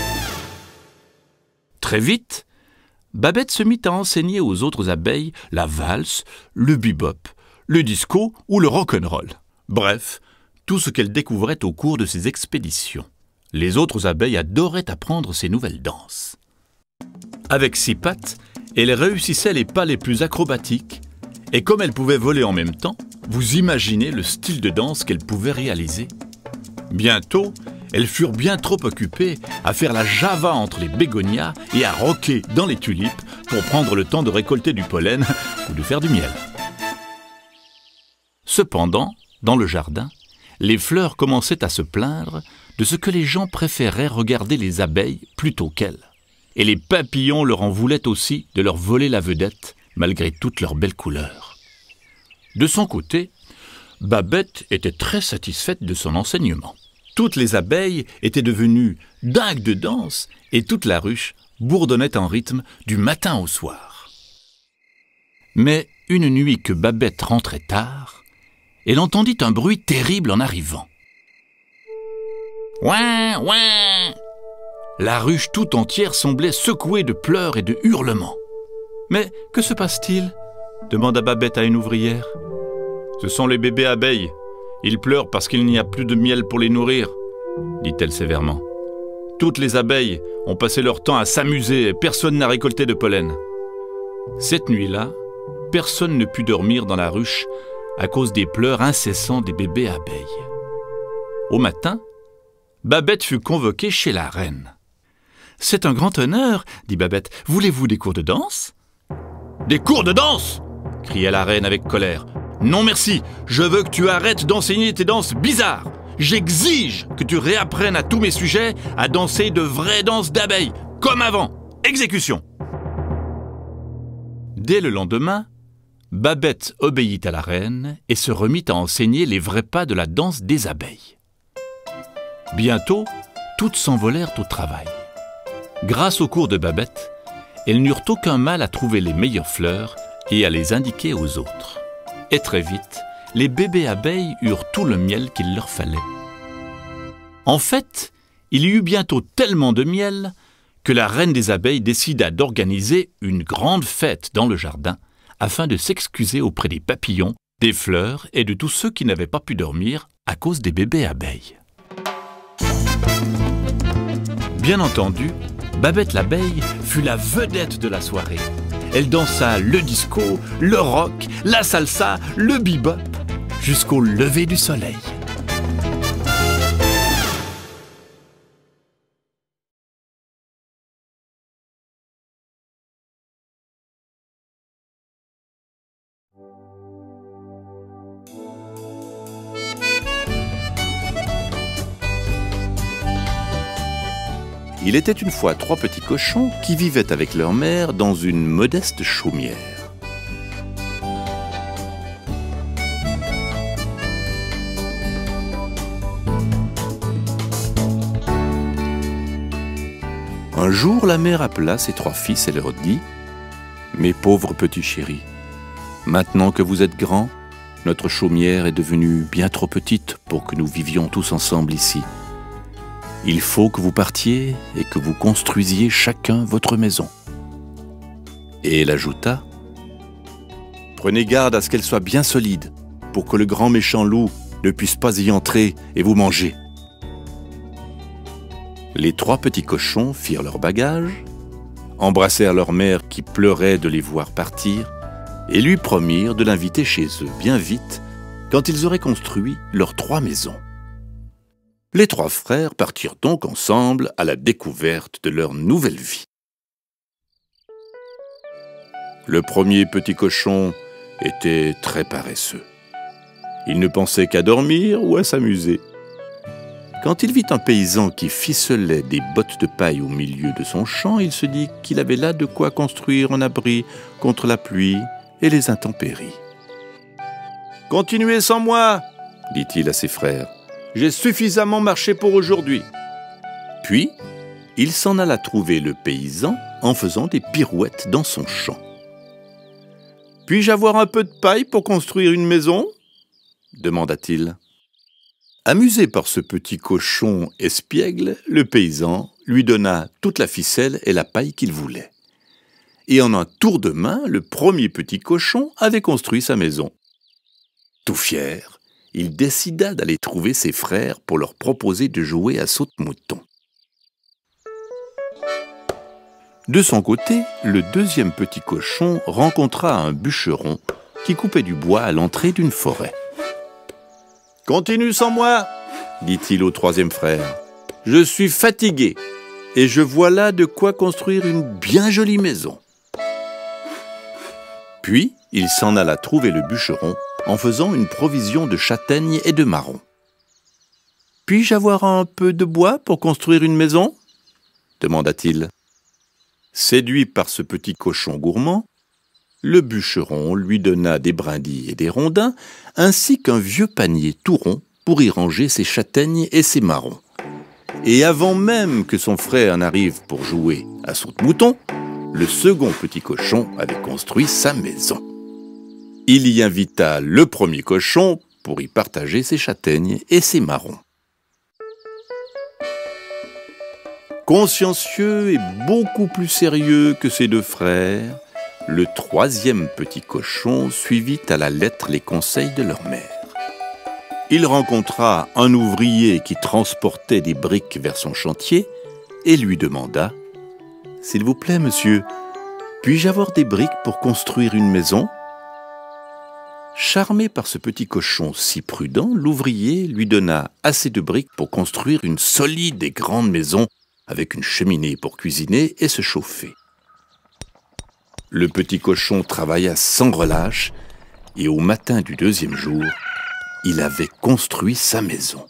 Très vite, Babette se mit à enseigner aux autres abeilles la valse, le bebop, le disco ou le rock'n'roll. Bref, tout ce qu'elle découvrait au cours de ses expéditions. Les autres abeilles adoraient apprendre ces nouvelles danses. Avec 6 pattes, elle réussissait les pas les plus acrobatiques, et comme elle pouvait voler en même temps, vous imaginez le style de danse qu'elle pouvait réaliser. Bientôt, elles furent bien trop occupées à faire la java entre les bégonias et à rocker dans les tulipes pour prendre le temps de récolter du pollen ou de faire du miel. Cependant, dans le jardin, les fleurs commençaient à se plaindre de ce que les gens préféraient regarder les abeilles plutôt qu'elles. Et les papillons leur en voulaient aussi de leur voler la vedette, malgré toutes leurs belles couleurs. De son côté, Babette était très satisfaite de son enseignement. Toutes les abeilles étaient devenues dingues de danse et toute la ruche bourdonnait en rythme du matin au soir. Mais une nuit que Babette rentrait tard, elle entendit un bruit terrible en arrivant. Ouin, ouin! La ruche tout entière semblait secouée de pleurs et de hurlements. « Mais que se passe-t-il » demanda Babette à une ouvrière. « Ce sont les bébés abeilles. Ils pleurent parce qu'il n'y a plus de miel pour les nourrir, » dit-elle sévèrement. « Toutes les abeilles ont passé leur temps à s'amuser et personne n'a récolté de pollen. » Cette nuit-là, personne ne put dormir dans la ruche à cause des pleurs incessants des bébés abeilles. Au matin, Babette fut convoquée chez la reine. « C'est un grand honneur, dit Babette. Voulez-vous des cours de danse ?»« Des cours de danse !» cria la reine avec colère. « Non merci, je veux que tu arrêtes d'enseigner tes danses bizarres. J'exige que tu réapprennes à tous mes sujets à danser de vraies danses d'abeilles, comme avant. Exécution !» Dès le lendemain, Babette obéit à la reine et se remit à enseigner les vrais pas de la danse des abeilles. Bientôt, toutes s'envolèrent au travail. Grâce aux cours de Babette, elles n'eurent aucun mal à trouver les meilleures fleurs et à les indiquer aux autres. Et très vite, les bébés abeilles eurent tout le miel qu'il leur fallait. En fait, il y eut bientôt tellement de miel que la reine des abeilles décida d'organiser une grande fête dans le jardin afin de s'excuser auprès des papillons, des fleurs et de tous ceux qui n'avaient pas pu dormir à cause des bébés abeilles. Bien entendu, Babette l'abeille fut la vedette de la soirée. Elle dansa le disco, le rock, la salsa, le bebop, jusqu'au lever du soleil. Il était une fois 3 petits cochons qui vivaient avec leur mère dans une modeste chaumière. Un jour, la mère appela ses 3 fils et leur dit « Mes pauvres petits chéris, maintenant que vous êtes grands, notre chaumière est devenue bien trop petite pour que nous vivions tous ensemble ici. Il faut que vous partiez et que vous construisiez chacun votre maison. » Et elle ajouta « Prenez garde à ce qu'elle soit bien solide, pour que le grand méchant loup ne puisse pas y entrer et vous manger. » Les 3 petits cochons firent leur bagage, embrassèrent leur mère qui pleurait de les voir partir, et lui promirent de l'inviter chez eux bien vite, quand ils auraient construit leurs 3 maisons. Les 3 frères partirent donc ensemble à la découverte de leur nouvelle vie. Le premier petit cochon était très paresseux. Il ne pensait qu'à dormir ou à s'amuser. Quand il vit un paysan qui ficelait des bottes de paille au milieu de son champ, il se dit qu'il avait là de quoi construire un abri contre la pluie et les intempéries. « Continuez sans moi, dit-il à ses frères. J'ai suffisamment marché pour aujourd'hui. » Puis, il s'en alla trouver le paysan en faisant des pirouettes dans son champ. « Puis-je avoir un peu de paille pour construire une maison ?» demanda-t-il. Amusé par ce petit cochon espiègle, le paysan lui donna toute la ficelle et la paille qu'il voulait. Et en un tour de main, le premier petit cochon avait construit sa maison. Tout fier, il décida d'aller trouver ses frères pour leur proposer de jouer à saute-mouton. De son côté, le deuxième petit cochon rencontra un bûcheron qui coupait du bois à l'entrée d'une forêt. « Continue sans moi, dit-il au troisième frère. Je suis fatigué et je vois là de quoi construire une bien jolie maison. » Puis, il s'en alla trouver le bûcheron en faisant une provision de châtaignes et de marrons. « Puis-je avoir un peu de bois pour construire une maison ?» demanda-t-il. Séduit par ce petit cochon gourmand, le bûcheron lui donna des brindilles et des rondins, ainsi qu'un vieux panier tout rond pour y ranger ses châtaignes et ses marrons. Et avant même que son frère n'arrive pour jouer à saute-mouton, le second petit cochon avait construit sa maison. Il y invita le premier cochon pour y partager ses châtaignes et ses marrons. Consciencieux et beaucoup plus sérieux que ses deux frères, le troisième petit cochon suivit à la lettre les conseils de leur mère. Il rencontra un ouvrier qui transportait des briques vers son chantier et lui demanda « S'il vous plaît, monsieur, puis-je avoir des briques pour construire une maison ?» Charmé par ce petit cochon si prudent, l'ouvrier lui donna assez de briques pour construire une solide et grande maison avec une cheminée pour cuisiner et se chauffer. Le petit cochon travailla sans relâche et au matin du deuxième jour, il avait construit sa maison.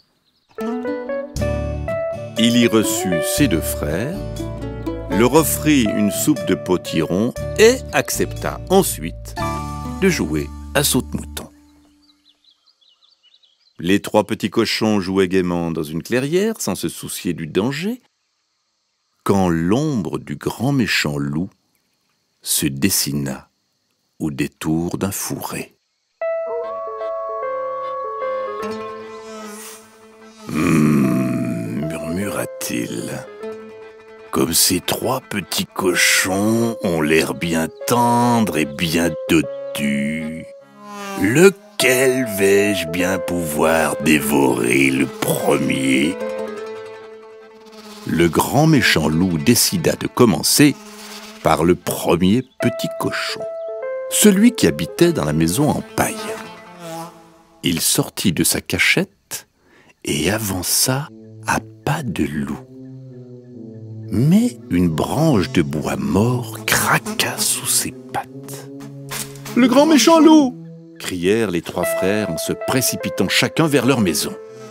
Il y reçut ses deux frères, leur offrit une soupe de potiron et accepta ensuite de jouer à saute-mouton. Les trois petits cochons jouaient gaiement dans une clairière sans se soucier du danger, quand l'ombre du grand méchant loup se dessina au détour d'un fourré. Murmura-t-il, comme ces 3 petits cochons ont l'air bien tendres et bien dotus, lequel vais-je bien pouvoir dévorer le premier? Le grand méchant loup décida de commencer par le premier petit cochon, celui qui habitait dans la maison en paille. Il sortit de sa cachette et avança à pas de loup. Mais une branche de bois mort craqua sous ses pattes. « Le grand méchant loup !» crièrent les 3 frères en se précipitant chacun vers leur maison.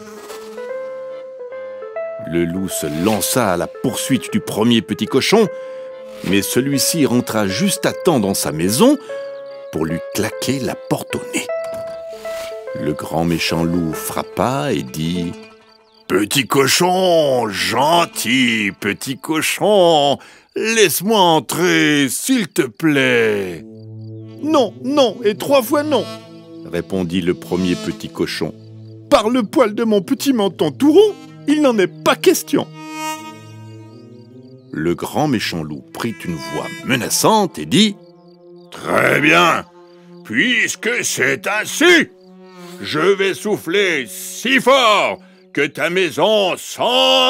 Le loup se lança à la poursuite du premier petit cochon, mais celui-ci rentra juste à temps dans sa maison pour lui claquer la porte au nez. Le grand méchant loup frappa et dit « Petit cochon, gentil petit cochon, laisse-moi entrer, s'il te plaît. »« Non, non, et 3 fois non !» répondit le premier petit cochon. « Par le poil de mon petit menton tout rond, il n'en est pas question !» Le grand méchant loup prit une voix menaçante et dit « Très bien, puisque c'est ainsi, je vais souffler si fort que ta maison s'envolera. »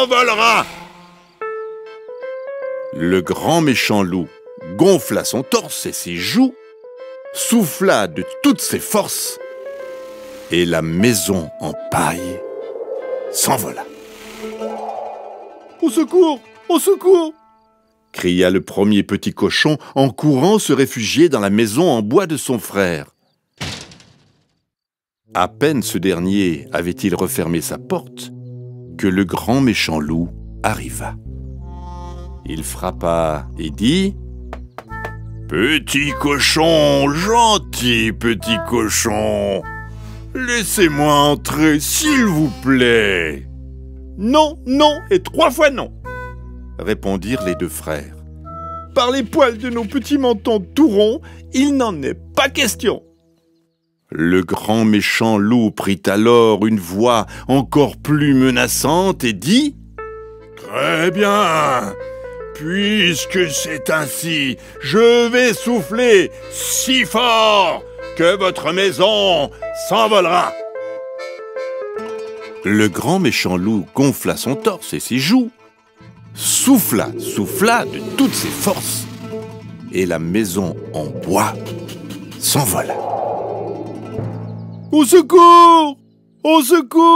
Le grand méchant loup gonfla son torse et ses joues, souffla de toutes ses forces, et la maison en paille s'envola. « Au secours! Au secours !» cria le premier petit cochon en courant se réfugier dans la maison en bois de son frère. À peine ce dernier avait-il refermé sa porte que le grand méchant loup arriva. Il frappa et dit « Petit cochon, gentil petit cochon, laissez-moi entrer, s'il vous plaît. »« Non, non, et 3 fois non !» répondirent les 2 frères. « Par les poils de nos petits mentons tout ronds, il n'en est pas question !» Le grand méchant loup prit alors une voix encore plus menaçante et dit « Très bien, puisque c'est ainsi, je vais souffler si fort que votre maison s'envolera. » Le grand méchant loup gonfla son torse et ses joues, souffla de toutes ses forces, et la maison en bois s'envola. « Au secours! Au secours !»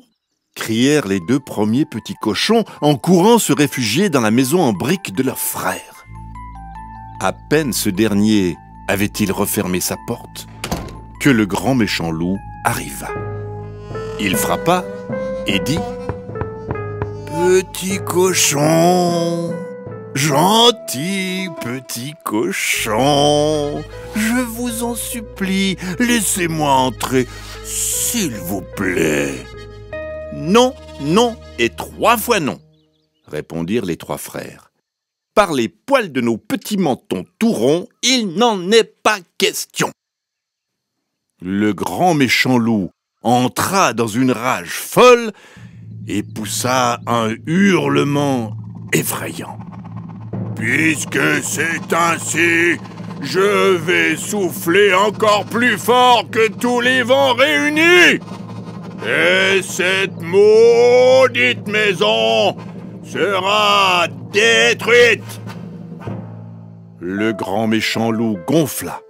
crièrent les 2 premiers petits cochons en courant se réfugier dans la maison en briques de leur frère. À peine ce dernier avait-il refermé sa porte que le grand méchant loup arriva. Il frappa et dit « Petit cochon, gentil petit cochon, je vous en supplie, laissez-moi entrer, s'il vous plaît. »« Non, non, et 3 fois non !» répondirent les 3 frères. « Par les poils de nos petits mentons tout ronds, il n'en est pas question. » Le grand méchant loup entra dans une rage folle et poussa un hurlement effrayant. « Puisque c'est ainsi, je vais souffler encore plus fort que tous les vents réunis, et cette maudite maison sera détruite. » Le grand méchant loup gonfla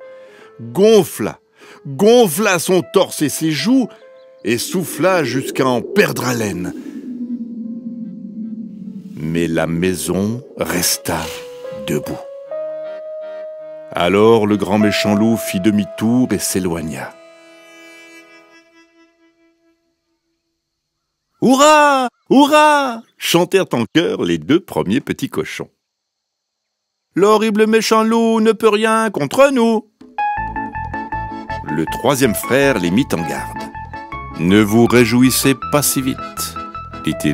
son torse et ses joues, et souffla jusqu'à en perdre haleine. Mais la maison resta debout. Alors le grand méchant loup fit demi-tour et s'éloigna. « Hurrah! Hurrah !» chantèrent en chœur les 2 premiers petits cochons. « L'horrible méchant loup ne peut rien contre nous. » Le 3e frère les mit en garde. « Ne vous réjouissez pas si vite, dit-il. »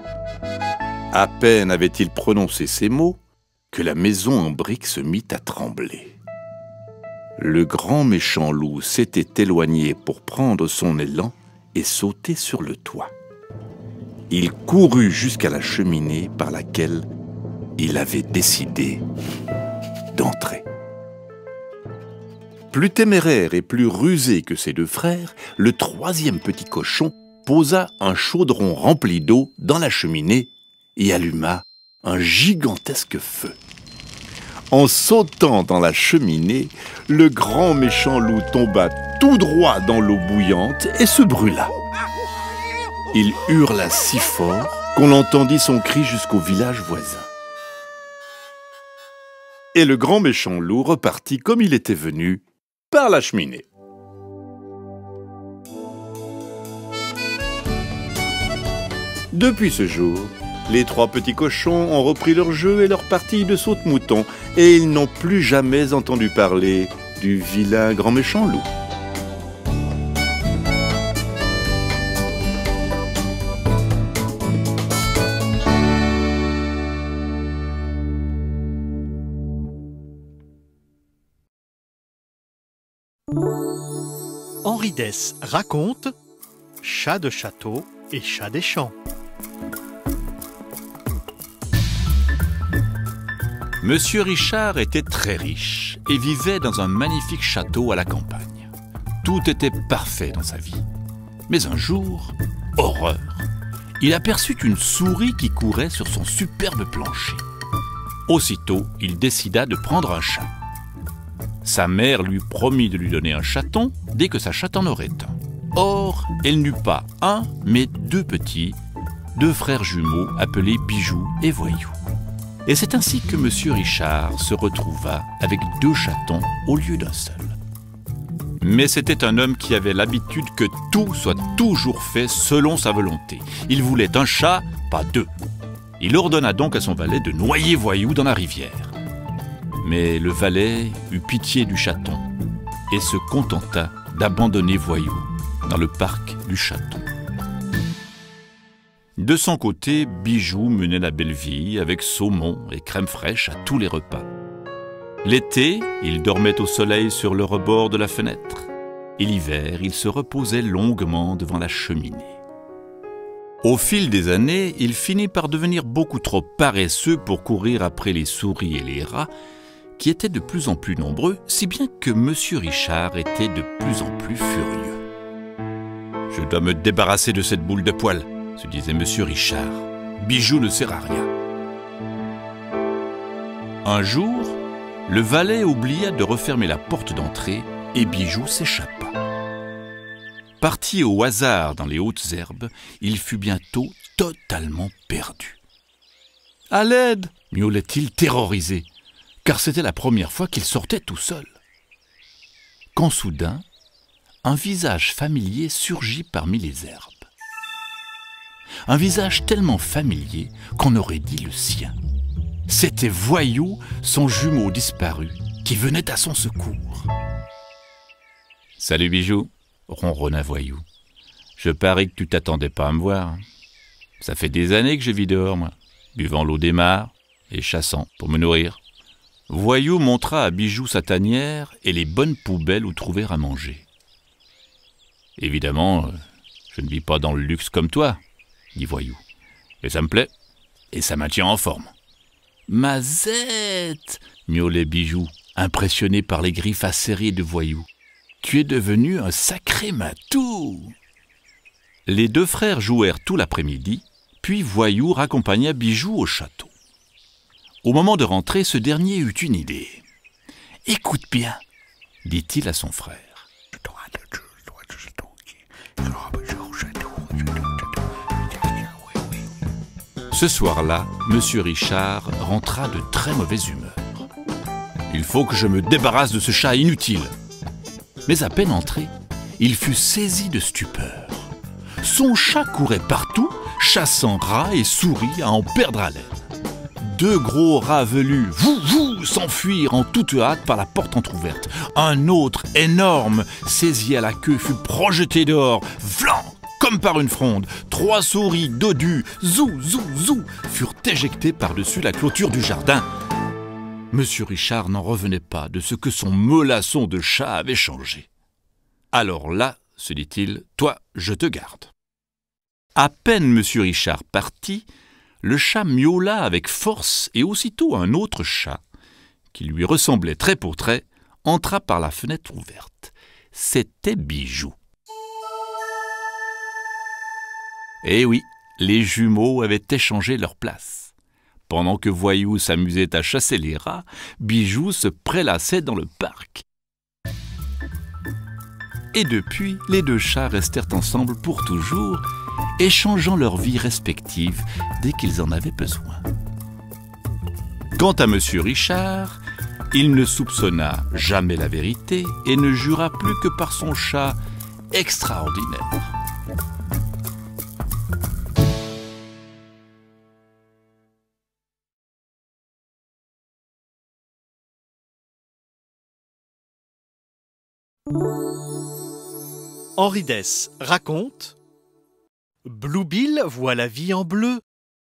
À peine avait-il prononcé ces mots que la maison en briques se mit à trembler. Le grand méchant loup s'était éloigné pour prendre son élan et sauter sur le toit. Il courut jusqu'à la cheminée par laquelle il avait décidé d'entrer. Plus téméraire et plus rusé que ses deux frères, le troisième petit cochon posa un chaudron rempli d'eau dans la cheminée et alluma un gigantesque feu. En sautant dans la cheminée, le grand méchant loup tomba tout droit dans l'eau bouillante et se brûla. Il hurla si fort qu'on entendit son cri jusqu'au village voisin. Et le grand méchant loup repartit comme il était venu, par la cheminée. Depuis ce jour, les trois petits cochons ont repris leur jeu et leur partie de saute-mouton, et ils n'ont plus jamais entendu parler du vilain grand méchant loup. Henri Dess raconte Chat de château et chat des champs. Monsieur Richard était très riche et vivait dans un magnifique château à la campagne. Tout était parfait dans sa vie. Mais un jour, horreur, il aperçut une souris qui courait sur son superbe plancher. Aussitôt, il décida de prendre un chat. Sa mère lui promit de lui donner un chaton dès que sa chatte en aurait un. Or, elle n'eut pas un, mais deux petits, deux frères jumeaux appelés Bijou et Voyou. Et c'est ainsi que Monsieur Richard se retrouva avec deux chatons au lieu d'un seul. Mais c'était un homme qui avait l'habitude que tout soit toujours fait selon sa volonté. Il voulait un chat, pas deux. Il ordonna donc à son valet de noyer Voyou dans la rivière. Mais le valet eut pitié du chaton et se contenta d'abandonner Voyou dans le parc du château. De son côté, Bijou menait la belle vie avec saumon et crème fraîche à tous les repas. L'été, il dormait au soleil sur le rebord de la fenêtre. Et l'hiver, il se reposait longuement devant la cheminée. Au fil des années, il finit par devenir beaucoup trop paresseux pour courir après les souris et les rats, qui étaient de plus en plus nombreux, si bien que Monsieur Richard était de plus en plus furieux. « Je dois me débarrasser de cette boule de poil », se disait Monsieur Richard. « Bijou ne sert à rien. » Un jour, le valet oublia de refermer la porte d'entrée et Bijou s'échappa. Parti au hasard dans les hautes herbes, il fut bientôt totalement perdu. « À l'aide !» miaulait-il terrorisé, car c'était la première fois qu'il sortait tout seul. Quand soudain, un visage familier surgit parmi les herbes. Un visage tellement familier qu'on aurait dit le sien. C'était Voyou, son jumeau disparu, qui venait à son secours. « Salut Bijou !» ronronna Voyou. « Je parie que tu t'attendais pas à me voir. Ça fait des années que je vis dehors, moi, buvant l'eau des mares et chassant pour me nourrir. » Voyou montra à Bijou sa tanière et les bonnes poubelles où trouver à manger. « Évidemment, je ne vis pas dans le luxe comme toi, » dit Voyou. « Mais ça me plaît, et ça maintient en forme. »« Mazette !» miaulait Bijou, impressionné par les griffes acérées de Voyou. « Tu es devenu un sacré matou !» Les deux frères jouèrent tout l'après-midi, puis Voyou raccompagna Bijou au château. Au moment de rentrer, ce dernier eut une idée. « Écoute bien, » dit-il à son frère. Ce soir-là, Monsieur Richard rentra de très mauvaise humeur. « Il faut que je me débarrasse de ce chat inutile. » Mais à peine entré, il fut saisi de stupeur. Son chat courait partout, chassant rats et souris à en perdre haleine. Deux gros rats velus, s'enfuirent en toute hâte par la porte entr'ouverte. Un autre, énorme, saisi à la queue, fut projeté dehors, vlan, comme par une fronde. Trois souris dodues, zou, furent éjectées par-dessus la clôture du jardin. Monsieur Richard n'en revenait pas de ce que son mollasson de chat avait changé. Alors là, se dit-il, toi, je te garde. À peine Monsieur Richard parti, le chat miaula avec force et aussitôt un autre chat, qui lui ressemblait trait pour trait, entra par la fenêtre ouverte. C'était Bijou. Eh oui, les jumeaux avaient échangé leur place. Pendant que Voyou s'amusait à chasser les rats, Bijou se prélassait dans le parc. Et depuis, les deux chats restèrent ensemble pour toujours, échangeant leurs vies respectives dès qu'ils en avaient besoin. Quant à Monsieur Richard, il ne soupçonna jamais la vérité et ne jura plus que par son chat extraordinaire. Henri Dess raconte Blue Bill voit la vie en bleu.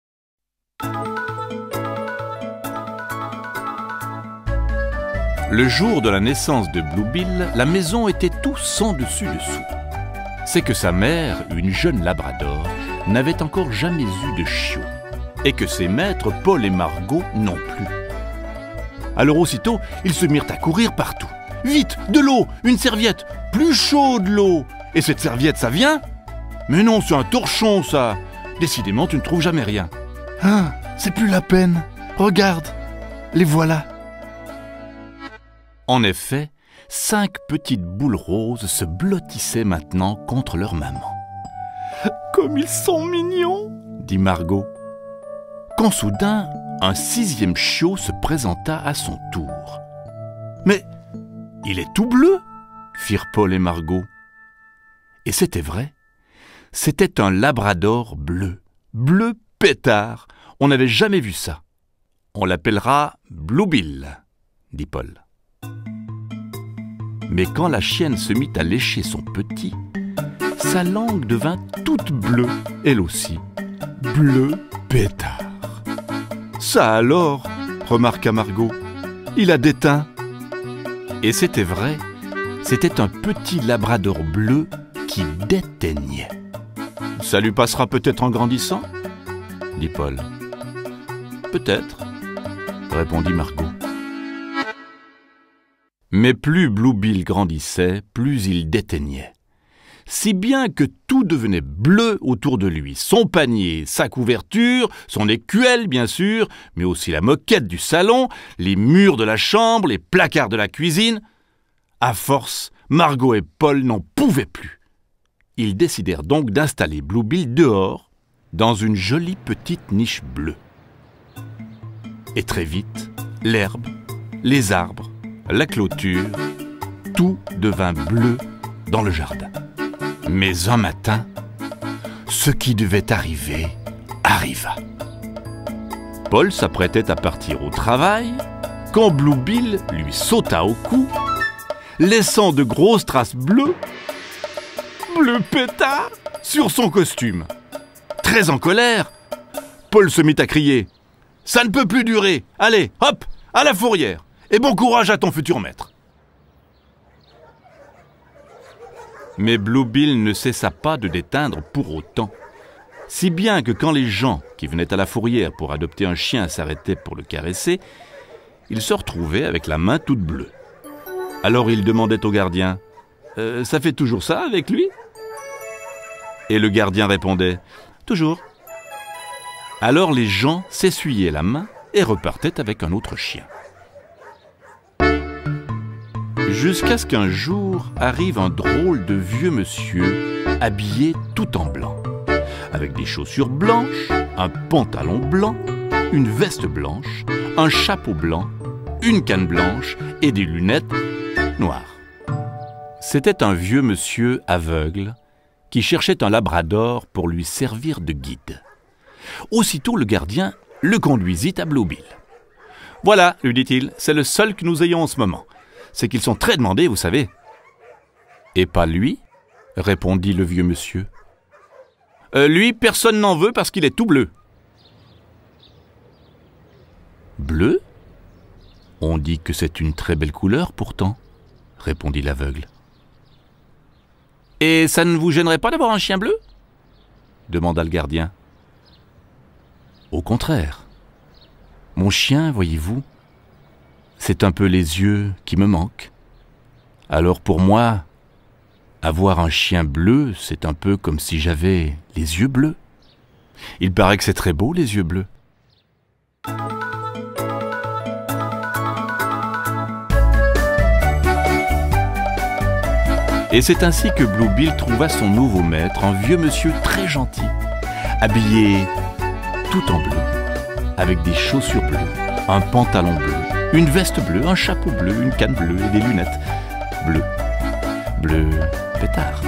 Le jour de la naissance de Blue Bill, la maison était tout sans dessus-dessous. C'est que sa mère, une jeune labrador, n'avait encore jamais eu de chiot, et que ses maîtres, Paul et Margot, non plus. Alors aussitôt, ils se mirent à courir partout. « Vite, de l'eau, une serviette, plus chaud de l'eau. Et cette serviette, ça vient ? Mais non, c'est un torchon, ça. Décidément, tu ne trouves jamais rien. Ah, c'est plus la peine. Regarde, les voilà. » En effet, 5 petites boules roses se blottissaient maintenant contre leur maman. « Comme ils sont mignons !» dit Margot. Quand soudain, un 6e chiot se présenta à son tour. « Mais il est tout bleu !» firent Paul et Margot. Et c'était vrai. C'était un labrador bleu, bleu pétard. On n'avait jamais vu ça. « On l'appellera Blue Bill », dit Paul. Mais quand la chienne se mit à lécher son petit, sa langue devint toute bleue, elle aussi, bleu pétard. « Ça alors !» remarqua Margot. « Il a des teints !» Et c'était vrai, c'était un petit labrador bleu qui déteignait. « Ça lui passera peut-être en grandissant ?» dit Paul. « Peut-être », répondit Margot. Mais plus Blue Bill grandissait, plus il déteignait. Si bien que tout devenait bleu autour de lui. Son panier, sa couverture, son écuelle bien sûr, mais aussi la moquette du salon, les murs de la chambre, les placards de la cuisine. À force, Margot et Paul n'en pouvaient plus. Ils décidèrent donc d'installer Blue Bill dehors, dans une jolie petite niche bleue. Et très vite, l'herbe, les arbres, la clôture, tout devint bleu dans le jardin. Mais un matin, ce qui devait arriver arriva. Paul s'apprêtait à partir au travail quand Blue Bill lui sauta au cou, laissant de grosses traces bleues, bleu pétard, sur son costume. Très en colère, Paul se mit à crier « Ça ne peut plus durer, allez, hop, à la fourrière, et bon courage à ton futur maître !» Mais Blue Bill ne cessa pas de déteindre pour autant, si bien que quand les gens qui venaient à la fourrière pour adopter un chien s'arrêtaient pour le caresser, ils se retrouvaient avec la main toute bleue. Alors ils demandaient au gardien « Ça fait toujours ça avec lui ?» Et le gardien répondait « Toujours ». Alors les gens s'essuyaient la main et repartaient avec un autre chien. Jusqu'à ce qu'un jour arrive un drôle de vieux monsieur habillé tout en blanc, avec des chaussures blanches, un pantalon blanc, une veste blanche, un chapeau blanc, une canne blanche et des lunettes noires. C'était un vieux monsieur aveugle qui cherchait un labrador pour lui servir de guide. Aussitôt le gardien le conduisit à Blue Bill. « Voilà, lui dit-il, c'est le seul que nous ayons en ce moment. C'est qu'ils sont très demandés, vous savez. »« Et pas lui ?» répondit le vieux monsieur. « Lui, personne n'en veut parce qu'il est tout bleu. »« Bleu ? On dit que c'est une très belle couleur pourtant, répondit l'aveugle. Et ça ne vous gênerait pas d'avoir un chien bleu? Demanda le gardien. Au contraire. Mon chien, voyez-vous, c'est un peu les yeux qui me manquent. Alors pour moi, avoir un chien bleu, c'est un peu comme si j'avais les yeux bleus. Il paraît que c'est très beau, les yeux bleus. Et c'est ainsi que Blue Bill trouva son nouveau maître, un vieux monsieur très gentil, habillé tout en bleu, avec des chaussures bleues, un pantalon bleu, une veste bleue, un chapeau bleu, une canne bleue et des lunettes bleues. Bleu pétard.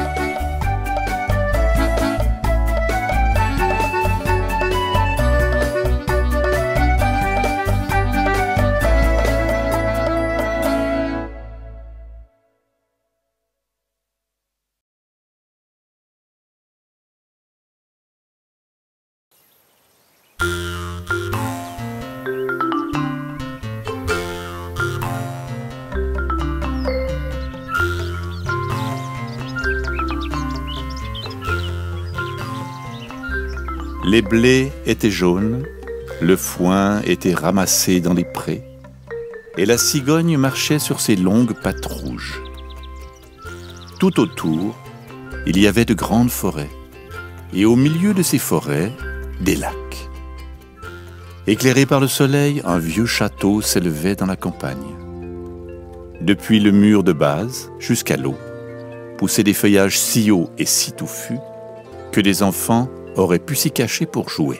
Les blés étaient jaunes, le foin était ramassé dans les prés, et la cigogne marchait sur ses longues pattes rouges. Tout autour, il y avait de grandes forêts, et au milieu de ces forêts, des lacs. Éclairé par le soleil, un vieux château s'élevait dans la campagne. Depuis le mur de base jusqu'à l'eau, poussaient des feuillages si hauts et si touffus que des enfants auraient pu s'y cacher pour jouer.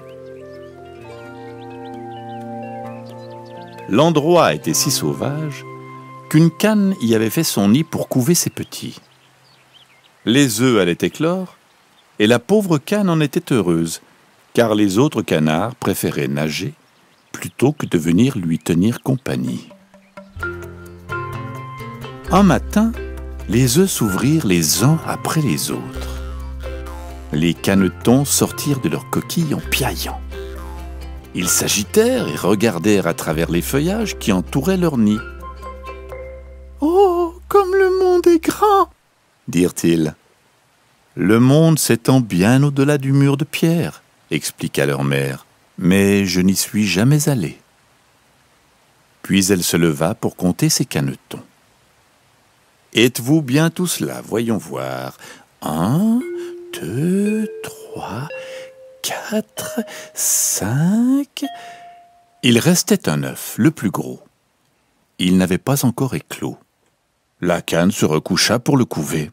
L'endroit était si sauvage qu'une canne y avait fait son nid pour couver ses petits. Les œufs allaient éclore, et la pauvre canne en était heureuse, car les autres canards préféraient nager plutôt que de venir lui tenir compagnie. Un matin, les œufs s'ouvrirent les uns après les autres. Les canetons sortirent de leur coquille en piaillant. Ils s'agitèrent et regardèrent à travers les feuillages qui entouraient leur nid. « Oh, comme le monde est grand !» dirent-ils. « Le monde s'étend bien au-delà du mur de pierre, » expliqua leur mère, « mais je n'y suis jamais allée. » Puis elle se leva pour compter ses canetons. « Êtes-vous bien tous là? Voyons voir. 1, 2, 3, 4, 5... » Il restait un œuf, le plus gros. Il n'avait pas encore éclos. La canne se recoucha pour le couver.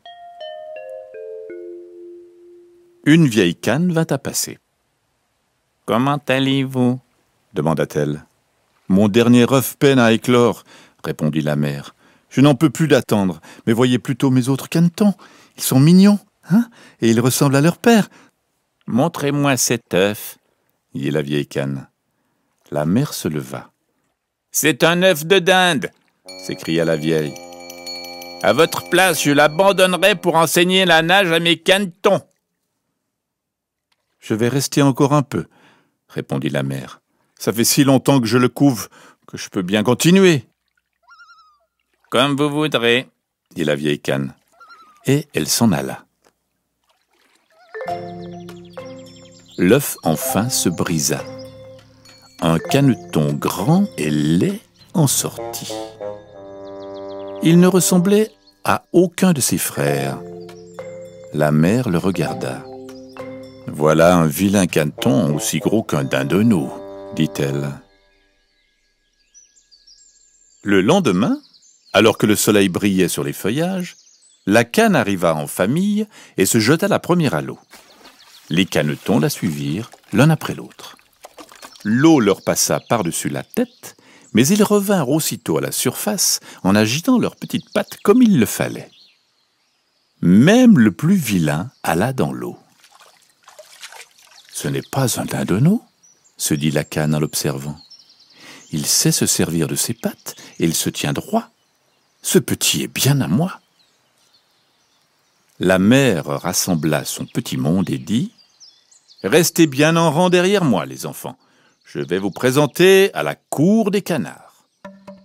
Une vieille canne vint à passer. « Comment allez-vous » demanda-t-elle. « Mon dernier œuf peine à éclore, » répondit la mère. « Je n'en peux plus d'attendre, mais voyez plutôt mes autres canetons. Ils sont mignons, hein, et ils ressemblent à leur père. »« Montrez-moi cet œuf, » dit la vieille canne. La mère se leva. « C'est un œuf de dinde !» s'écria la vieille. « À votre place, je l'abandonnerai pour enseigner la nage à mes canetons. »« Je vais rester encore un peu, » répondit la mère. « Ça fait si longtemps que je le couve que je peux bien continuer. »« Comme vous voudrez, » dit la vieille canne. Et elle s'en alla. L'œuf enfin se brisa. Un caneton grand et laid en sortit. Il ne ressemblait à aucun de ses frères. La mère le regarda. « Voilà un vilain caneton aussi gros qu'un dindonneau, » dit-elle. Le lendemain, alors que le soleil brillait sur les feuillages, la canne arriva en famille et se jeta la première à l'eau. Les canetons la suivirent l'un après l'autre. L'eau leur passa par-dessus la tête, mais ils revinrent aussitôt à la surface en agitant leurs petites pattes comme il le fallait. Même le plus vilain alla dans l'eau. « Ce n'est pas un dindonneau, » se dit la canne en l'observant. « Il sait se servir de ses pattes et il se tient droit. Ce petit est bien à moi. » La mère rassembla son petit monde et dit « Restez bien en rang derrière moi, les enfants. Je vais vous présenter à la cour des canards. »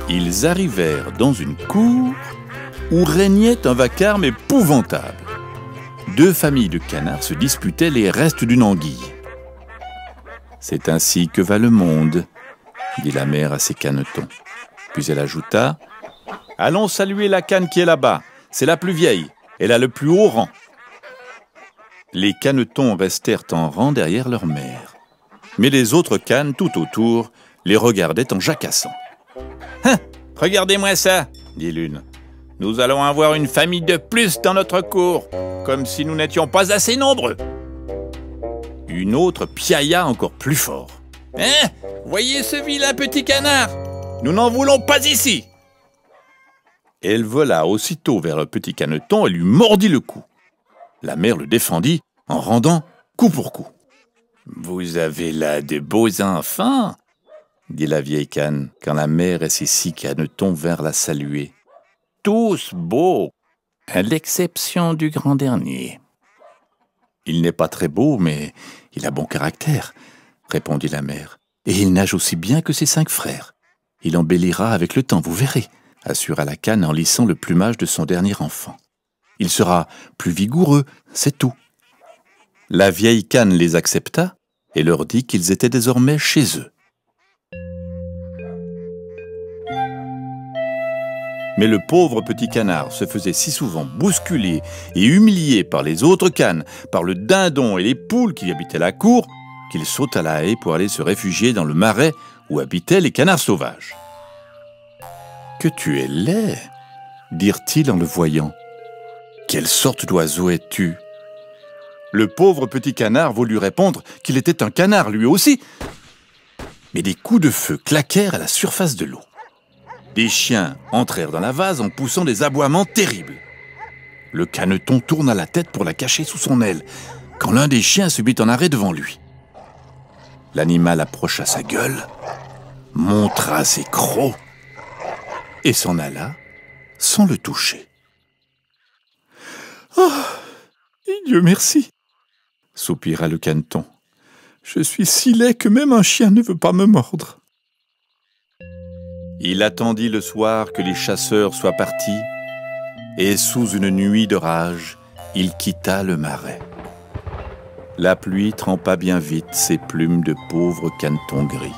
Ils arrivèrent dans une cour où régnait un vacarme épouvantable. 2 familles de canards se disputaient les restes d'une anguille. « C'est ainsi que va le monde », dit la mère à ses canetons. Puis elle ajouta « Allons saluer la canne qui est là-bas, c'est la plus vieille, elle a le plus haut rang. » Les canetons restèrent en rang derrière leur mère. Mais les autres cannes, tout autour, les regardaient en jacassant. « Hein, regardez-moi ça !» dit l'une. « Nous allons avoir une famille de plus dans notre cour, comme si nous n'étions pas assez nombreux. » Une autre piailla encore plus fort. « Hein, voyez ce vilain petit canard! Nous n'en voulons pas ici !» Elle vola aussitôt vers le petit caneton et lui mordit le cou. La mère le défendit en rendant coup pour coup. « Vous avez là de beaux enfants !» dit la vieille canne, quand la mère et ses 6 canetons vinrent la saluer. « Tous beaux, à l'exception du grand dernier. »« Il n'est pas très beau, mais il a bon caractère, » répondit la mère. « Et il nage aussi bien que ses 5 frères. Il embellira avec le temps, vous verrez, » assura la canne en lissant le plumage de son dernier enfant. « Il sera plus vigoureux, c'est tout. » La vieille canne les accepta et leur dit qu'ils étaient désormais chez eux. Mais le pauvre petit canard se faisait si souvent bousculer et humilier par les autres cannes, par le dindon et les poules qui habitaient la cour, qu'il sauta la haie pour aller se réfugier dans le marais où habitaient les canards sauvages. « Que tu es laid !» dirent-ils en le voyant. « Quelle sorte d'oiseau es-tu » Le pauvre petit canard voulut répondre qu'il était un canard lui aussi. Mais des coups de feu claquèrent à la surface de l'eau. Des chiens entrèrent dans la vase en poussant des aboiements terribles. Le caneton tourna la tête pour la cacher sous son aile, quand l'un des chiens se mit en arrêt devant lui. L'animal approcha sa gueule, montra ses crocs et s'en alla sans le toucher. « Oh, Dieu merci !» soupira le caneton. « Je suis si laid que même un chien ne veut pas me mordre. » Il attendit le soir que les chasseurs soient partis, et sous une nuit de rage, il quitta le marais. La pluie trempa bien vite ses plumes de pauvre caneton gris.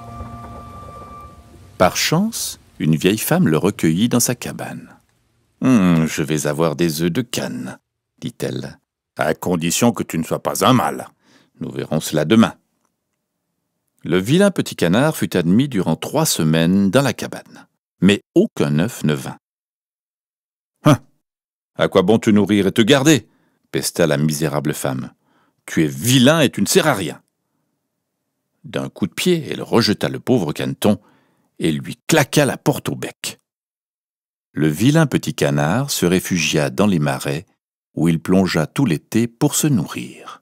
Par chance, une vieille femme le recueillit dans sa cabane. « Je vais avoir des œufs de canne, » dit-elle, « à condition que tu ne sois pas un mâle. Nous verrons cela demain. » Le vilain petit canard fut admis durant 3 semaines dans la cabane, mais aucun œuf ne vint. « Hein, à quoi bon te nourrir et te garder ?» pesta la misérable femme. « Tu es vilain et tu ne sers à rien. » D'un coup de pied, elle rejeta le pauvre caneton et lui claqua la porte au bec. Le vilain petit canard se réfugia dans les marais où il plongea tout l'été pour se nourrir.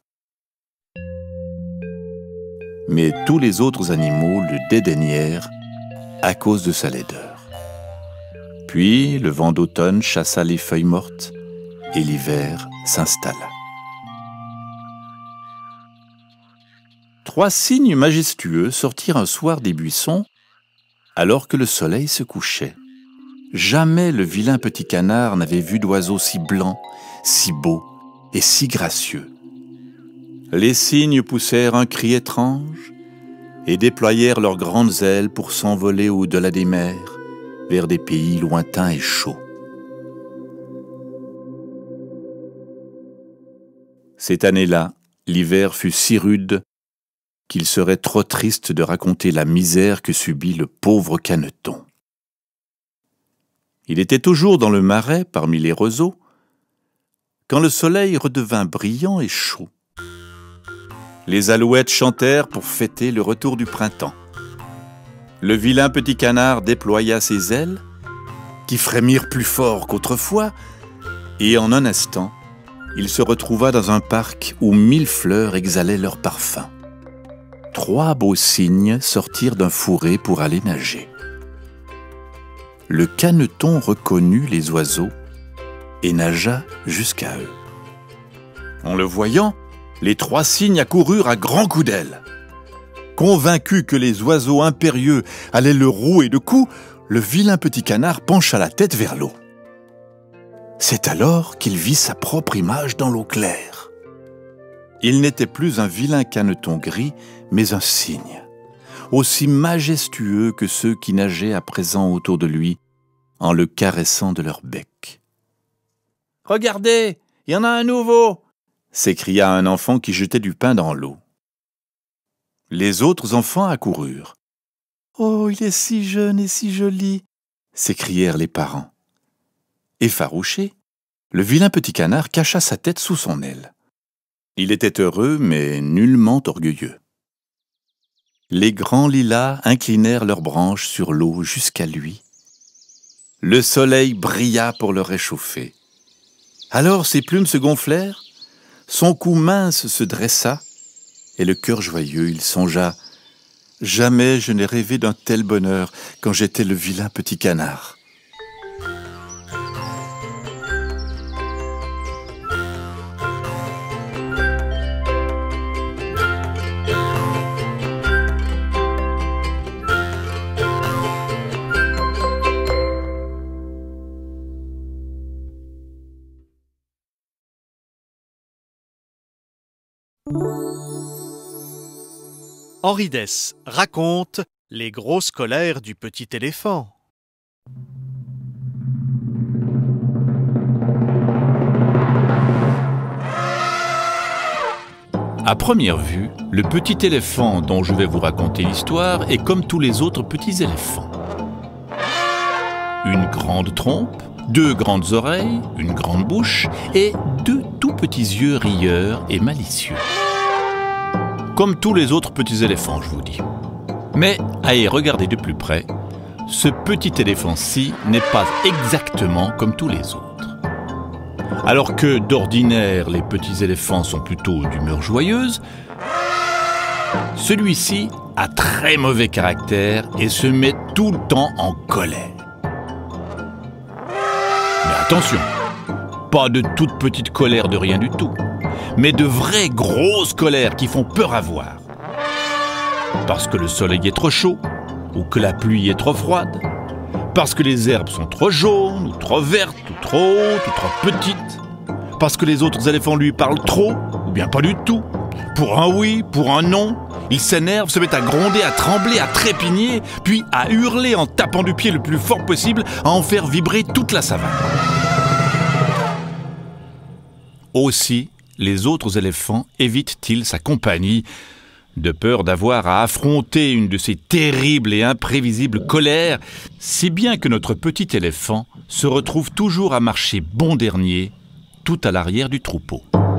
Mais tous les autres animaux le dédaignèrent à cause de sa laideur. Puis le vent d'automne chassa les feuilles mortes et l'hiver s'installa. 3 cygnes majestueux sortirent un soir des buissons alors que le soleil se couchait. Jamais le vilain petit canard n'avait vu d'oiseau si blanc, si beau et si gracieux. Les cygnes poussèrent un cri étrange et déployèrent leurs grandes ailes pour s'envoler au-delà des mers, vers des pays lointains et chauds. Cette année-là, l'hiver fut si rude qu'il serait trop triste de raconter la misère que subit le pauvre caneton. Il était toujours dans le marais, parmi les roseaux, quand le soleil redevint brillant et chaud. Les alouettes chantèrent pour fêter le retour du printemps. Le vilain petit canard déploya ses ailes, qui frémirent plus fort qu'autrefois, et en un instant, il se retrouva dans un parc où 1000 fleurs exhalaient leur parfum. 3 beaux cygnes sortirent d'un fourré pour aller nager. Le caneton reconnut les oiseaux et nagea jusqu'à eux. En le voyant, les 3 cygnes accoururent à grands coups d'ailes. Convaincu que les oiseaux impérieux allaient le rouer de coups, le vilain petit canard pencha la tête vers l'eau. C'est alors qu'il vit sa propre image dans l'eau claire. Il n'était plus un vilain caneton gris, mais un cygne, aussi majestueux que ceux qui nageaient à présent autour de lui, en le caressant de leur bec. « Regardez, il y en a un nouveau !» s'écria un enfant qui jetait du pain dans l'eau. Les autres enfants accoururent. « Oh, il est si jeune et si joli !» s'écrièrent les parents. Effarouché, le vilain petit canard cacha sa tête sous son aile. Il était heureux, mais nullement orgueilleux. Les grands lilas inclinèrent leurs branches sur l'eau jusqu'à lui. Le soleil brilla pour le réchauffer. Alors ses plumes se gonflèrent, son cou mince se dressa, et le cœur joyeux, il songea « Jamais je n'ai rêvé d'un tel bonheur quand j'étais le vilain petit canard. » Henri Dess raconte les grosses colères du petit éléphant. À première vue, le petit éléphant dont je vais vous raconter l'histoire est comme tous les autres petits éléphants. Une grande trompe, 2 grandes oreilles, une grande bouche et 2 tout petits yeux rieurs et malicieux. Comme tous les autres petits éléphants, je vous dis. Mais à y regarder de plus près, ce petit éléphant-ci n'est pas exactement comme tous les autres. Alors que d'ordinaire, les petits éléphants sont plutôt d'humeur joyeuse, celui-ci a très mauvais caractère et se met tout le temps en colère. Mais attention, pas de toute petite colère de rien du tout, mais de vraies grosses colères qui font peur à voir. Parce que le soleil est trop chaud, ou que la pluie est trop froide, parce que les herbes sont trop jaunes, ou trop vertes, ou trop hautes, ou trop petites, parce que les autres éléphants lui parlent trop, ou bien pas du tout. Pour un oui, pour un non, il s'énerve, se met à gronder, à trembler, à trépigner, puis à hurler en tapant du pied le plus fort possible, à en faire vibrer toute la savane. Aussi, les autres éléphants évitent-ils sa compagnie, de peur d'avoir à affronter une de ces terribles et imprévisibles colères, si bien que notre petit éléphant se retrouve toujours à marcher bon dernier, tout à l'arrière du troupeau.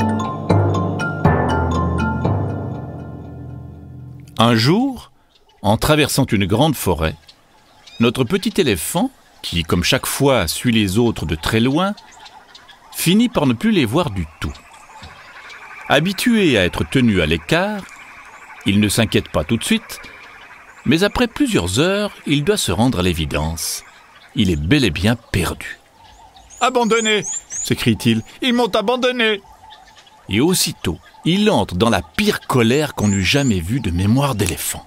Un jour, en traversant une grande forêt, notre petit éléphant, qui comme chaque fois suit les autres de très loin, finit par ne plus les voir du tout. Habitué à être tenu à l'écart, il ne s'inquiète pas tout de suite, mais après plusieurs heures, il doit se rendre à l'évidence. Il est bel et bien perdu. « Abandonné !» s'écrie-t-il. « Ils m'ont abandonné !» Et aussitôt, il entre dans la pire colère qu'on eût jamais vue de mémoire d'éléphant.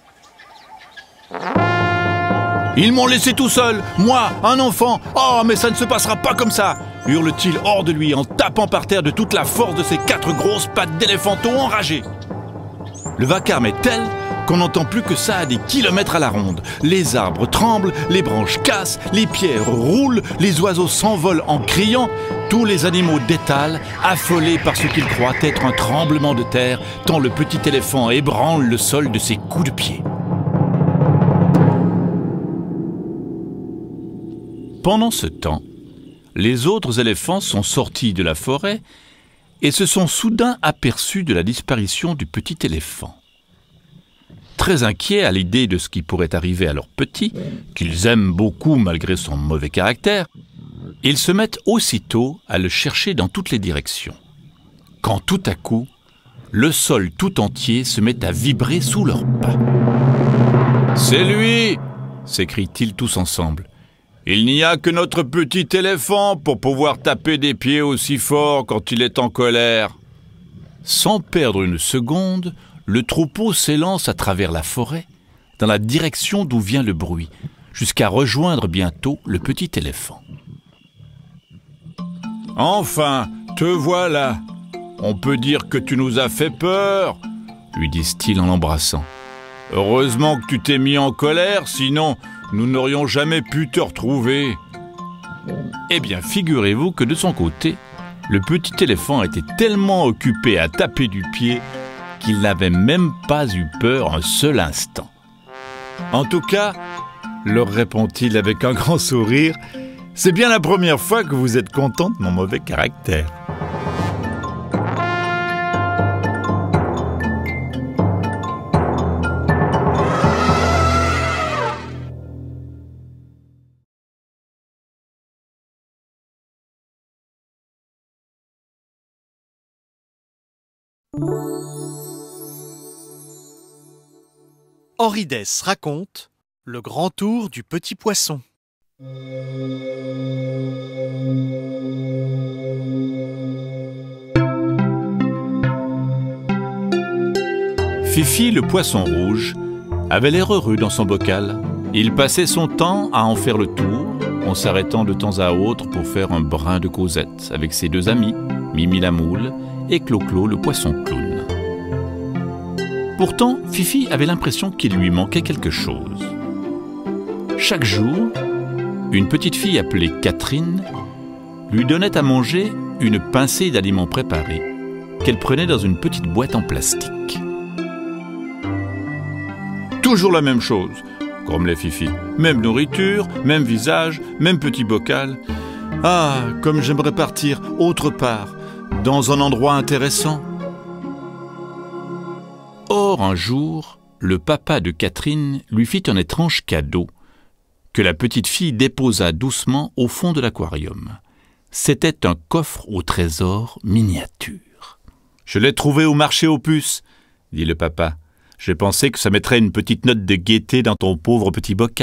« Ils m'ont laissé tout seul, moi, un enfant. Oh, mais ça ne se passera pas comme ça !» hurle-t-il hors de lui en tapant par terre de toute la force de ses 4 grosses pattes d'éléphanteau enragé. Le vacarme est tel qu'on n'entend plus que ça à des kilomètres à la ronde. Les arbres tremblent, les branches cassent, les pierres roulent, les oiseaux s'envolent en criant. Tous les animaux détalent, affolés par ce qu'ils croient être un tremblement de terre, tant le petit éléphant ébranle le sol de ses coups de pied. Pendant ce temps, les autres éléphants sont sortis de la forêt et se sont soudain aperçus de la disparition du petit éléphant. Très inquiets à l'idée de ce qui pourrait arriver à leur petit, qu'ils aiment beaucoup malgré son mauvais caractère, ils se mettent aussitôt à le chercher dans toutes les directions. Quand tout à coup, le sol tout entier se met à vibrer sous leurs pas. « C'est lui !» s'écrient-ils tous ensemble. Il n'y a que notre petit éléphant pour pouvoir taper des pieds aussi fort quand il est en colère. Sans perdre une seconde, le troupeau s'élance à travers la forêt, dans la direction d'où vient le bruit. jusqu'à rejoindre bientôt le petit éléphant. « Enfin, te voilà! On peut dire que tu nous as fait peur !» lui disent-ils en l'embrassant. « Heureusement que tu t'es mis en colère, sinon nous n'aurions jamais pu te retrouver. » Eh bien, figurez-vous que de son côté, le petit éléphant était tellement occupé à taper du pied qu'il n'avait même pas eu peur un seul instant. « En tout cas, leur répond-il avec un grand sourire, « c'est bien la première fois que vous êtes content de mon mauvais caractère. » Horrides raconte le grand tour du petit poisson. Fifi, le poisson rouge, avait l'air heureux dans son bocal. Il passait son temps à en faire le tour, en s'arrêtant de temps à autre pour faire un brin de causette avec ses deux amis, Mimi la moule et Clo-Clo le poisson clown. Pourtant, Fifi avait l'impression qu'il lui manquait quelque chose. Chaque jour, une petite fille appelée Catherine lui donnait à manger une pincée d'aliments préparés qu'elle prenait dans une petite boîte en plastique. Toujours la même chose, grommelait Fifi. Même nourriture, même visage, même petit bocal. Ah, comme j'aimerais partir autre part, dans un endroit intéressant. Or, un jour, le papa de Catherine lui fit un étrange cadeau que la petite fille déposa doucement au fond de l'aquarium. C'était un coffre au trésor miniature. « Je l'ai trouvé au marché aux puces, » dit le papa. « J'ai pensé que ça mettrait une petite note de gaieté dans ton pauvre petit bocal. »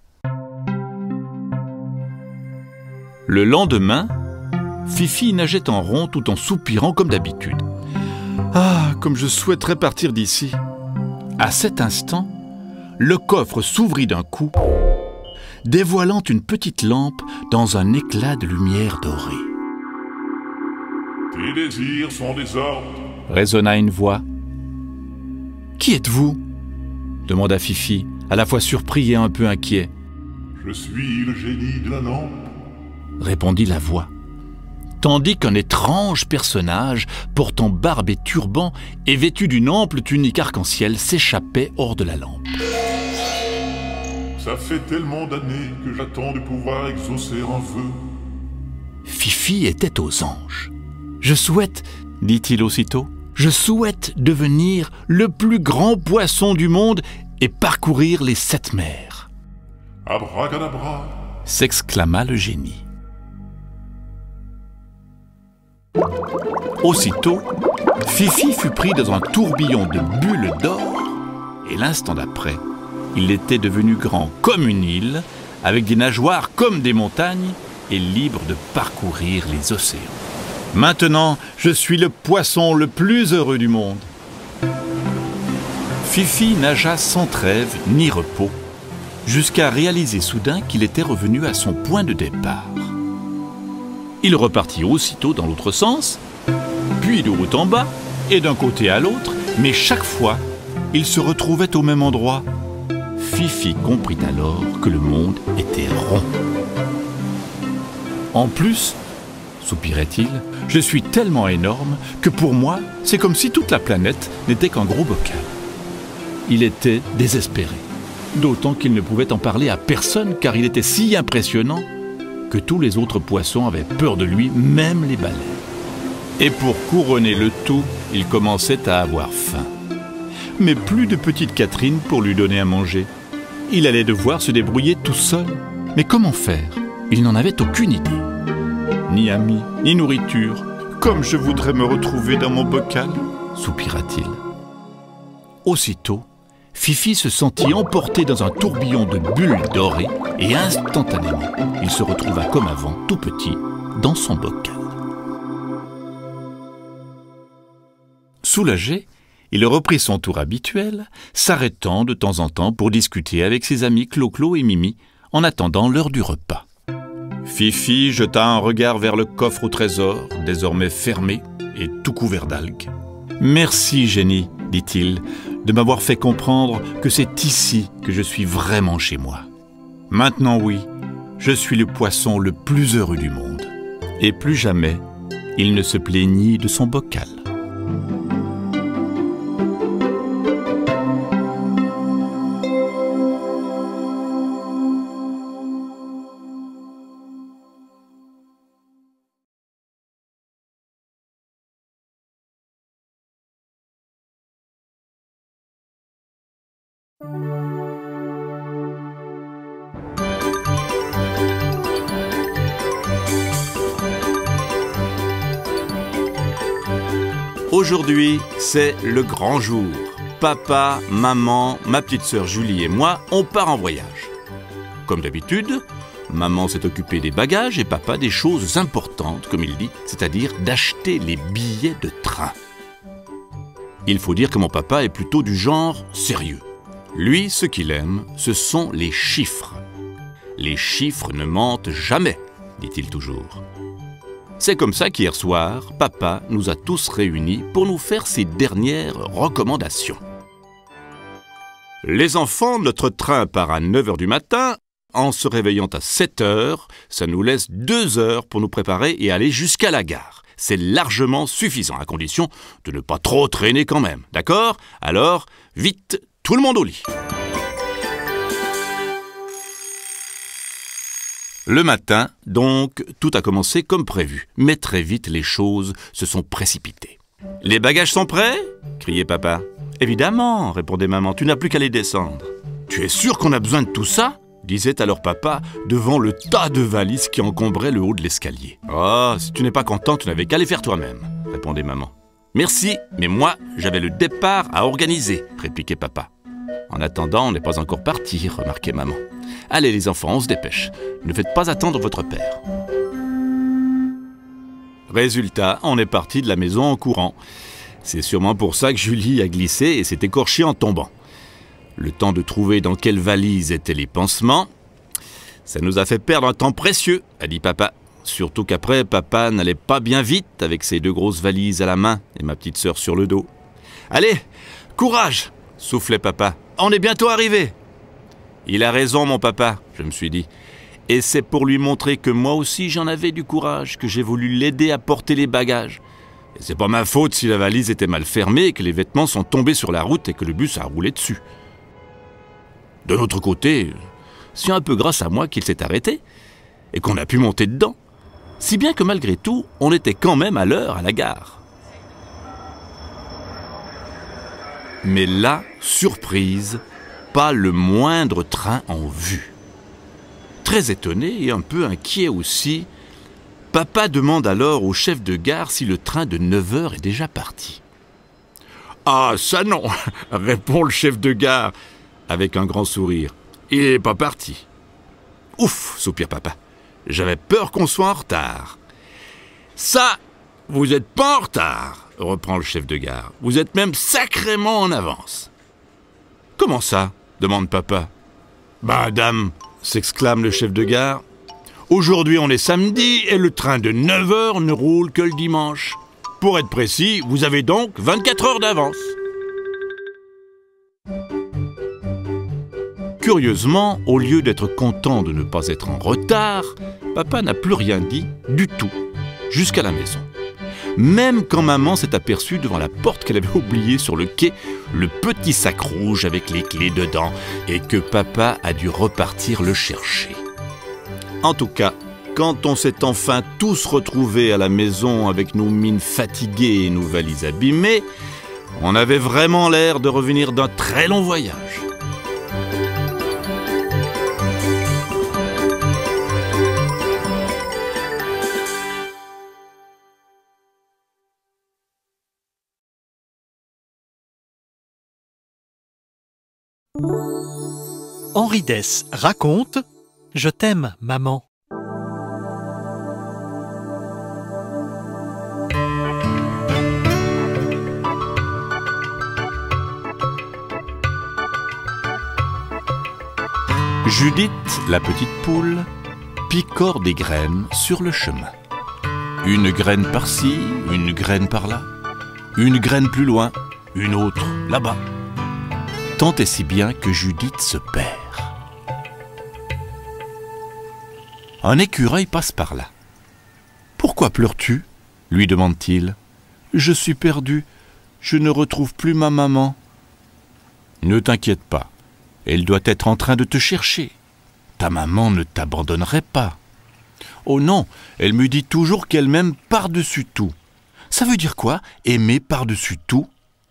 Le lendemain, Fifi nageait en rond tout en soupirant comme d'habitude. Ah, comme je souhaiterais partir d'ici. À cet instant, le coffre s'ouvrit d'un coup, dévoilant une petite lampe dans un éclat de lumière dorée. Tes désirs sont des ordres, résonna une voix. Qui êtes-vous ? Demanda Fifi, à la fois surpris et un peu inquiet. Je suis le génie de la lampe. Répondit la voix, tandis qu'un étrange personnage, portant barbe et turban et vêtu d'une ample tunique arc-en-ciel, s'échappait hors de la lampe. Ça fait tellement d'années que j'attends de pouvoir exaucer un vœu. Fifi était aux anges. « Je souhaite, dit-il aussitôt, je souhaite devenir le plus grand poisson du monde et parcourir les 7 mers. » Abracadabra, s'exclama le génie. Aussitôt, Fifi fut pris dans un tourbillon de bulles d'or et l'instant d'après, il était devenu grand comme une île, avec des nageoires comme des montagnes et libre de parcourir les océans. Maintenant, je suis le poisson le plus heureux du monde. Fifi nagea sans trêve ni repos, jusqu'à réaliser soudain qu'il était revenu à son point de départ. Il repartit aussitôt dans l'autre sens, puis de haut en bas, et d'un côté à l'autre, mais chaque fois, il se retrouvait au même endroit. Fifi comprit alors que le monde était rond. En plus, soupirait-il, je suis tellement énorme que pour moi, c'est comme si toute la planète n'était qu'un gros bocal. Il était désespéré, d'autant qu'il ne pouvait en parler à personne car il était si impressionnant que tous les autres poissons avaient peur de lui, même les baleines. Et pour couronner le tout, il commençait à avoir faim. Mais plus de petite Catherine pour lui donner à manger. Il allait devoir se débrouiller tout seul. Mais comment faire ? Il n'en avait aucune idée. Ni amis, ni nourriture. Comme je voudrais me retrouver dans mon bocal, soupira-t-il. Aussitôt, Fifi se sentit emporté dans un tourbillon de bulles dorées et instantanément, il se retrouva comme avant, tout petit, dans son bocal. Soulagé, Il reprit son tour habituel, s'arrêtant de temps en temps pour discuter avec ses amis Clo-Clo et Mimi en attendant l'heure du repas. Fifi jeta un regard vers le coffre au trésor, désormais fermé et tout couvert d'algues. « Merci, génie, dit-il, de m'avoir fait comprendre que c'est ici que je suis vraiment chez moi. Maintenant, oui, je suis le poisson le plus heureux du monde. » Et plus jamais, il ne se plaignit de son bocal. Aujourd'hui, c'est le grand jour. Papa, maman, ma petite sœur Julie et moi, on part en voyage. Comme d'habitude, maman s'est occupée des bagages et papa des choses importantes, comme il dit, c'est-à-dire d'acheter les billets de train. Il faut dire que mon papa est plutôt du genre sérieux. Lui, ce qu'il aime, ce sont les chiffres. Les chiffres ne mentent jamais, dit-il toujours. C'est comme ça qu'hier soir, papa nous a tous réunis pour nous faire ses dernières recommandations. Les enfants, notre train part à 9 h du matin. En se réveillant à 7 h, ça nous laisse 2 heures pour nous préparer et aller jusqu'à la gare. C'est largement suffisant, à condition de ne pas trop traîner quand même, d'accord? Alors, vite, tout le monde au lit. Le matin, donc, tout a commencé comme prévu, mais très vite les choses se sont précipitées. « Les bagages sont prêts ?» criait papa. « Évidemment !» répondait maman, « tu n'as plus qu'à les descendre. »« Tu es sûr qu'on a besoin de tout ça ?» disait alors papa devant le tas de valises qui encombraient le haut de l'escalier. « Oh, si tu n'es pas content, tu n'avais qu'à les faire toi-même » répondait maman. « Merci, mais moi, j'avais le départ à organiser » répliquait papa. « En attendant, on n'est pas encore parti » remarquait maman. « Allez les enfants, on se dépêche. Ne faites pas attendre votre père. » Résultat, on est parti de la maison en courant. C'est sûrement pour ça que Julie a glissé et s'est écorchée en tombant. Le temps de trouver dans quelle valise étaient les pansements. Ça nous a fait perdre un temps précieux, a dit papa. Surtout qu'après, papa n'allait pas bien vite avec ses 2 grosses valises à la main et ma petite sœur sur le dos. « Allez, courage !» soufflait papa. « On est bientôt arrivé !» Il a raison, mon papa, je me suis dit. Et c'est pour lui montrer que moi aussi j'en avais du courage que j'ai voulu l'aider à porter les bagages. Et c'est pas ma faute si la valise était mal fermée, que les vêtements sont tombés sur la route et que le bus a roulé dessus. De l'autre côté, c'est un peu grâce à moi qu'il s'est arrêté et qu'on a pu monter dedans. Si bien que malgré tout, on était quand même à l'heure à la gare. Mais là, surprise, pas le moindre train en vue. Très étonné et un peu inquiet aussi, papa demande alors au chef de gare si le train de 9 h est déjà parti. « Ah, ça non !» répond le chef de gare avec un grand sourire. « Il n'est pas parti. »« Ouf !» soupire papa. « J'avais peur qu'on soit en retard. »« Ça, vous n'êtes pas en retard !» reprend le chef de gare. « Vous êtes même sacrément en avance. »« Comment ça ?» demande papa. « Bah, dame !» s'exclame le chef de gare. « Aujourd'hui, on est samedi et le train de 9 h ne roule que le dimanche. Pour être précis, vous avez donc 24 heures d'avance. » Curieusement, au lieu d'être content de ne pas être en retard, papa n'a plus rien dit du tout, jusqu'à la maison. Même quand maman s'est aperçue devant la porte qu'elle avait oubliée sur le quai, le petit sac rouge avec les clés dedans, et que papa a dû repartir le chercher. En tout cas, quand on s'est enfin tous retrouvés à la maison avec nos mines fatiguées et nos valises abîmées, on avait vraiment l'air de revenir d'un très long voyage. Henri Dess raconte « Je t'aime, maman ». Judith, la petite poule, picore des graines sur le chemin. Une graine par-ci, une graine par-là, une graine plus loin, une autre là-bas. Tant et si bien que Judith se perd. Un écureuil passe par là. « Pourquoi pleures-tu » lui demande-t-il. « Je suis perdu, je ne retrouve plus ma maman. »« Ne t'inquiète pas, elle doit être en train de te chercher. Ta maman ne t'abandonnerait pas. »« Oh non, elle me dit toujours qu'elle m'aime par-dessus tout. » Ça veut dire quoi, aimer par-dessus tout ?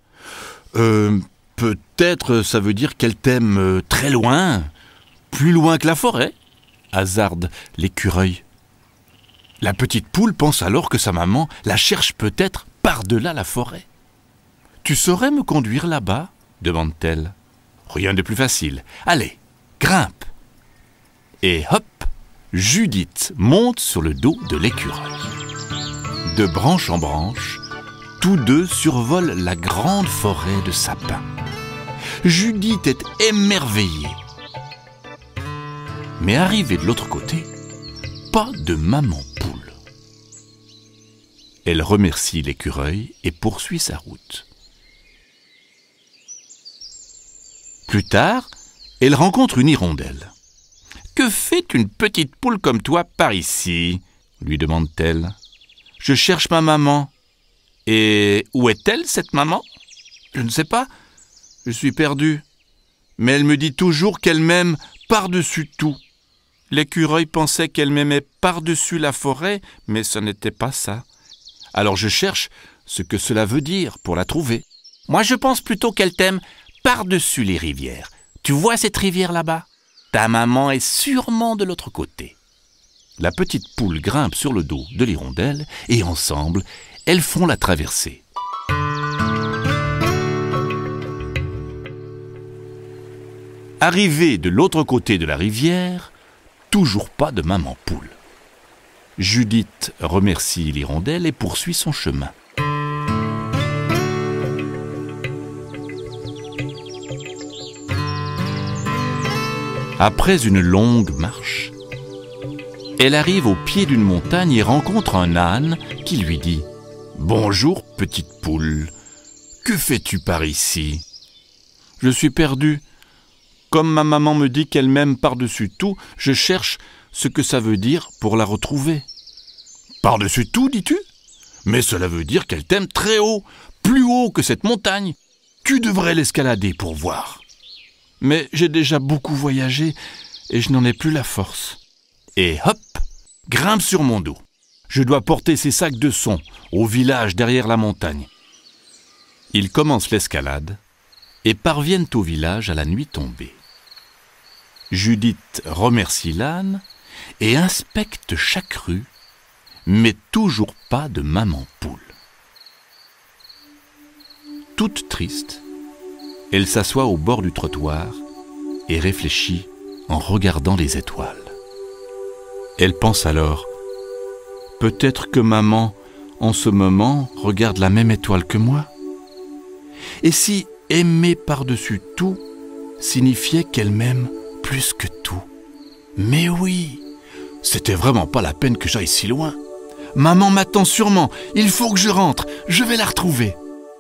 Peut-être ça veut dire qu'elle t'aime très loin, plus loin que la forêt, hasarde l'écureuil. La petite poule pense alors que sa maman la cherche peut-être par-delà la forêt. « Tu saurais me conduire là-bas » demande-t-elle. « Rien de plus facile. Allez, grimpe !» Et hop, Judith monte sur le dos de l'écureuil. De branche en branche, tous deux survolent la grande forêt de sapins. Judith est émerveillée. Mais arrivée de l'autre côté, pas de maman poule. Elle remercie l'écureuil et poursuit sa route. Plus tard, elle rencontre une hirondelle. « Que fait une petite poule comme toi par ici ?» lui demande-t-elle. « Je cherche ma maman. »« Et où est-elle, cette maman ?»« Je ne sais pas. Je suis perdue. Mais elle me dit toujours qu'elle m'aime par-dessus tout. L'écureuil pensait qu'elle m'aimait par-dessus la forêt, mais ce n'était pas ça. Alors je cherche ce que cela veut dire pour la trouver. Moi, je pense plutôt qu'elle t'aime par-dessus les rivières. Tu vois cette rivière là-bas ? Ta maman est sûrement de l'autre côté. » La petite poule grimpe sur le dos de l'hirondelle et ensemble, elles font la traversée. Arrivée de l'autre côté de la rivière, toujours pas de maman poule. Judith remercie l'hirondelle et poursuit son chemin. Après une longue marche, elle arrive au pied d'une montagne et rencontre un âne qui lui dit « Bonjour, petite poule, que fais-tu par ici ? » « Je suis perdue. Comme ma maman me dit qu'elle m'aime par-dessus tout, je cherche ce que ça veut dire pour la retrouver. »« Par-dessus tout, dis-tu ? Mais cela veut dire qu'elle t'aime très haut, plus haut que cette montagne. Tu devrais l'escalader pour voir. » Mais j'ai déjà beaucoup voyagé et je n'en ai plus la force. Et hop, grimpe sur mon dos. Je dois porter ces sacs de son au village derrière la montagne. Ils commencent l'escalade et parviennent au village à la nuit tombée. Judith remercie l'âne et inspecte chaque rue, mais toujours pas de maman poule. Toute triste, elle s'assoit au bord du trottoir et réfléchit en regardant les étoiles. Elle pense alors, peut-être que maman, en ce moment, regarde la même étoile que moi. Et si aimer par-dessus tout signifiait qu'elle m'aime plus que tout? Mais oui, c'était vraiment pas la peine que j'aille si loin. Maman m'attend sûrement, il faut que je rentre, je vais la retrouver.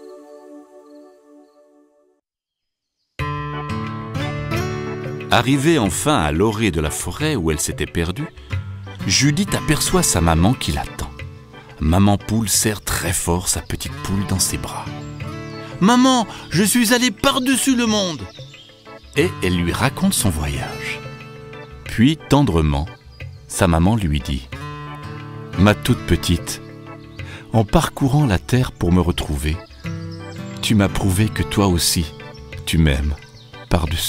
Arrivée enfin à l'orée de la forêt où elle s'était perdue, Judith aperçoit sa maman qui l'attend. Maman poule serre très fort sa petite poule dans ses bras. « Maman, je suis allée par-dessus le monde !» Et elle lui raconte son voyage. Puis, tendrement, sa maman lui dit « Ma toute petite, en parcourant la terre pour me retrouver, tu m'as prouvé que toi aussi, tu m'aimes par-dessus tout. »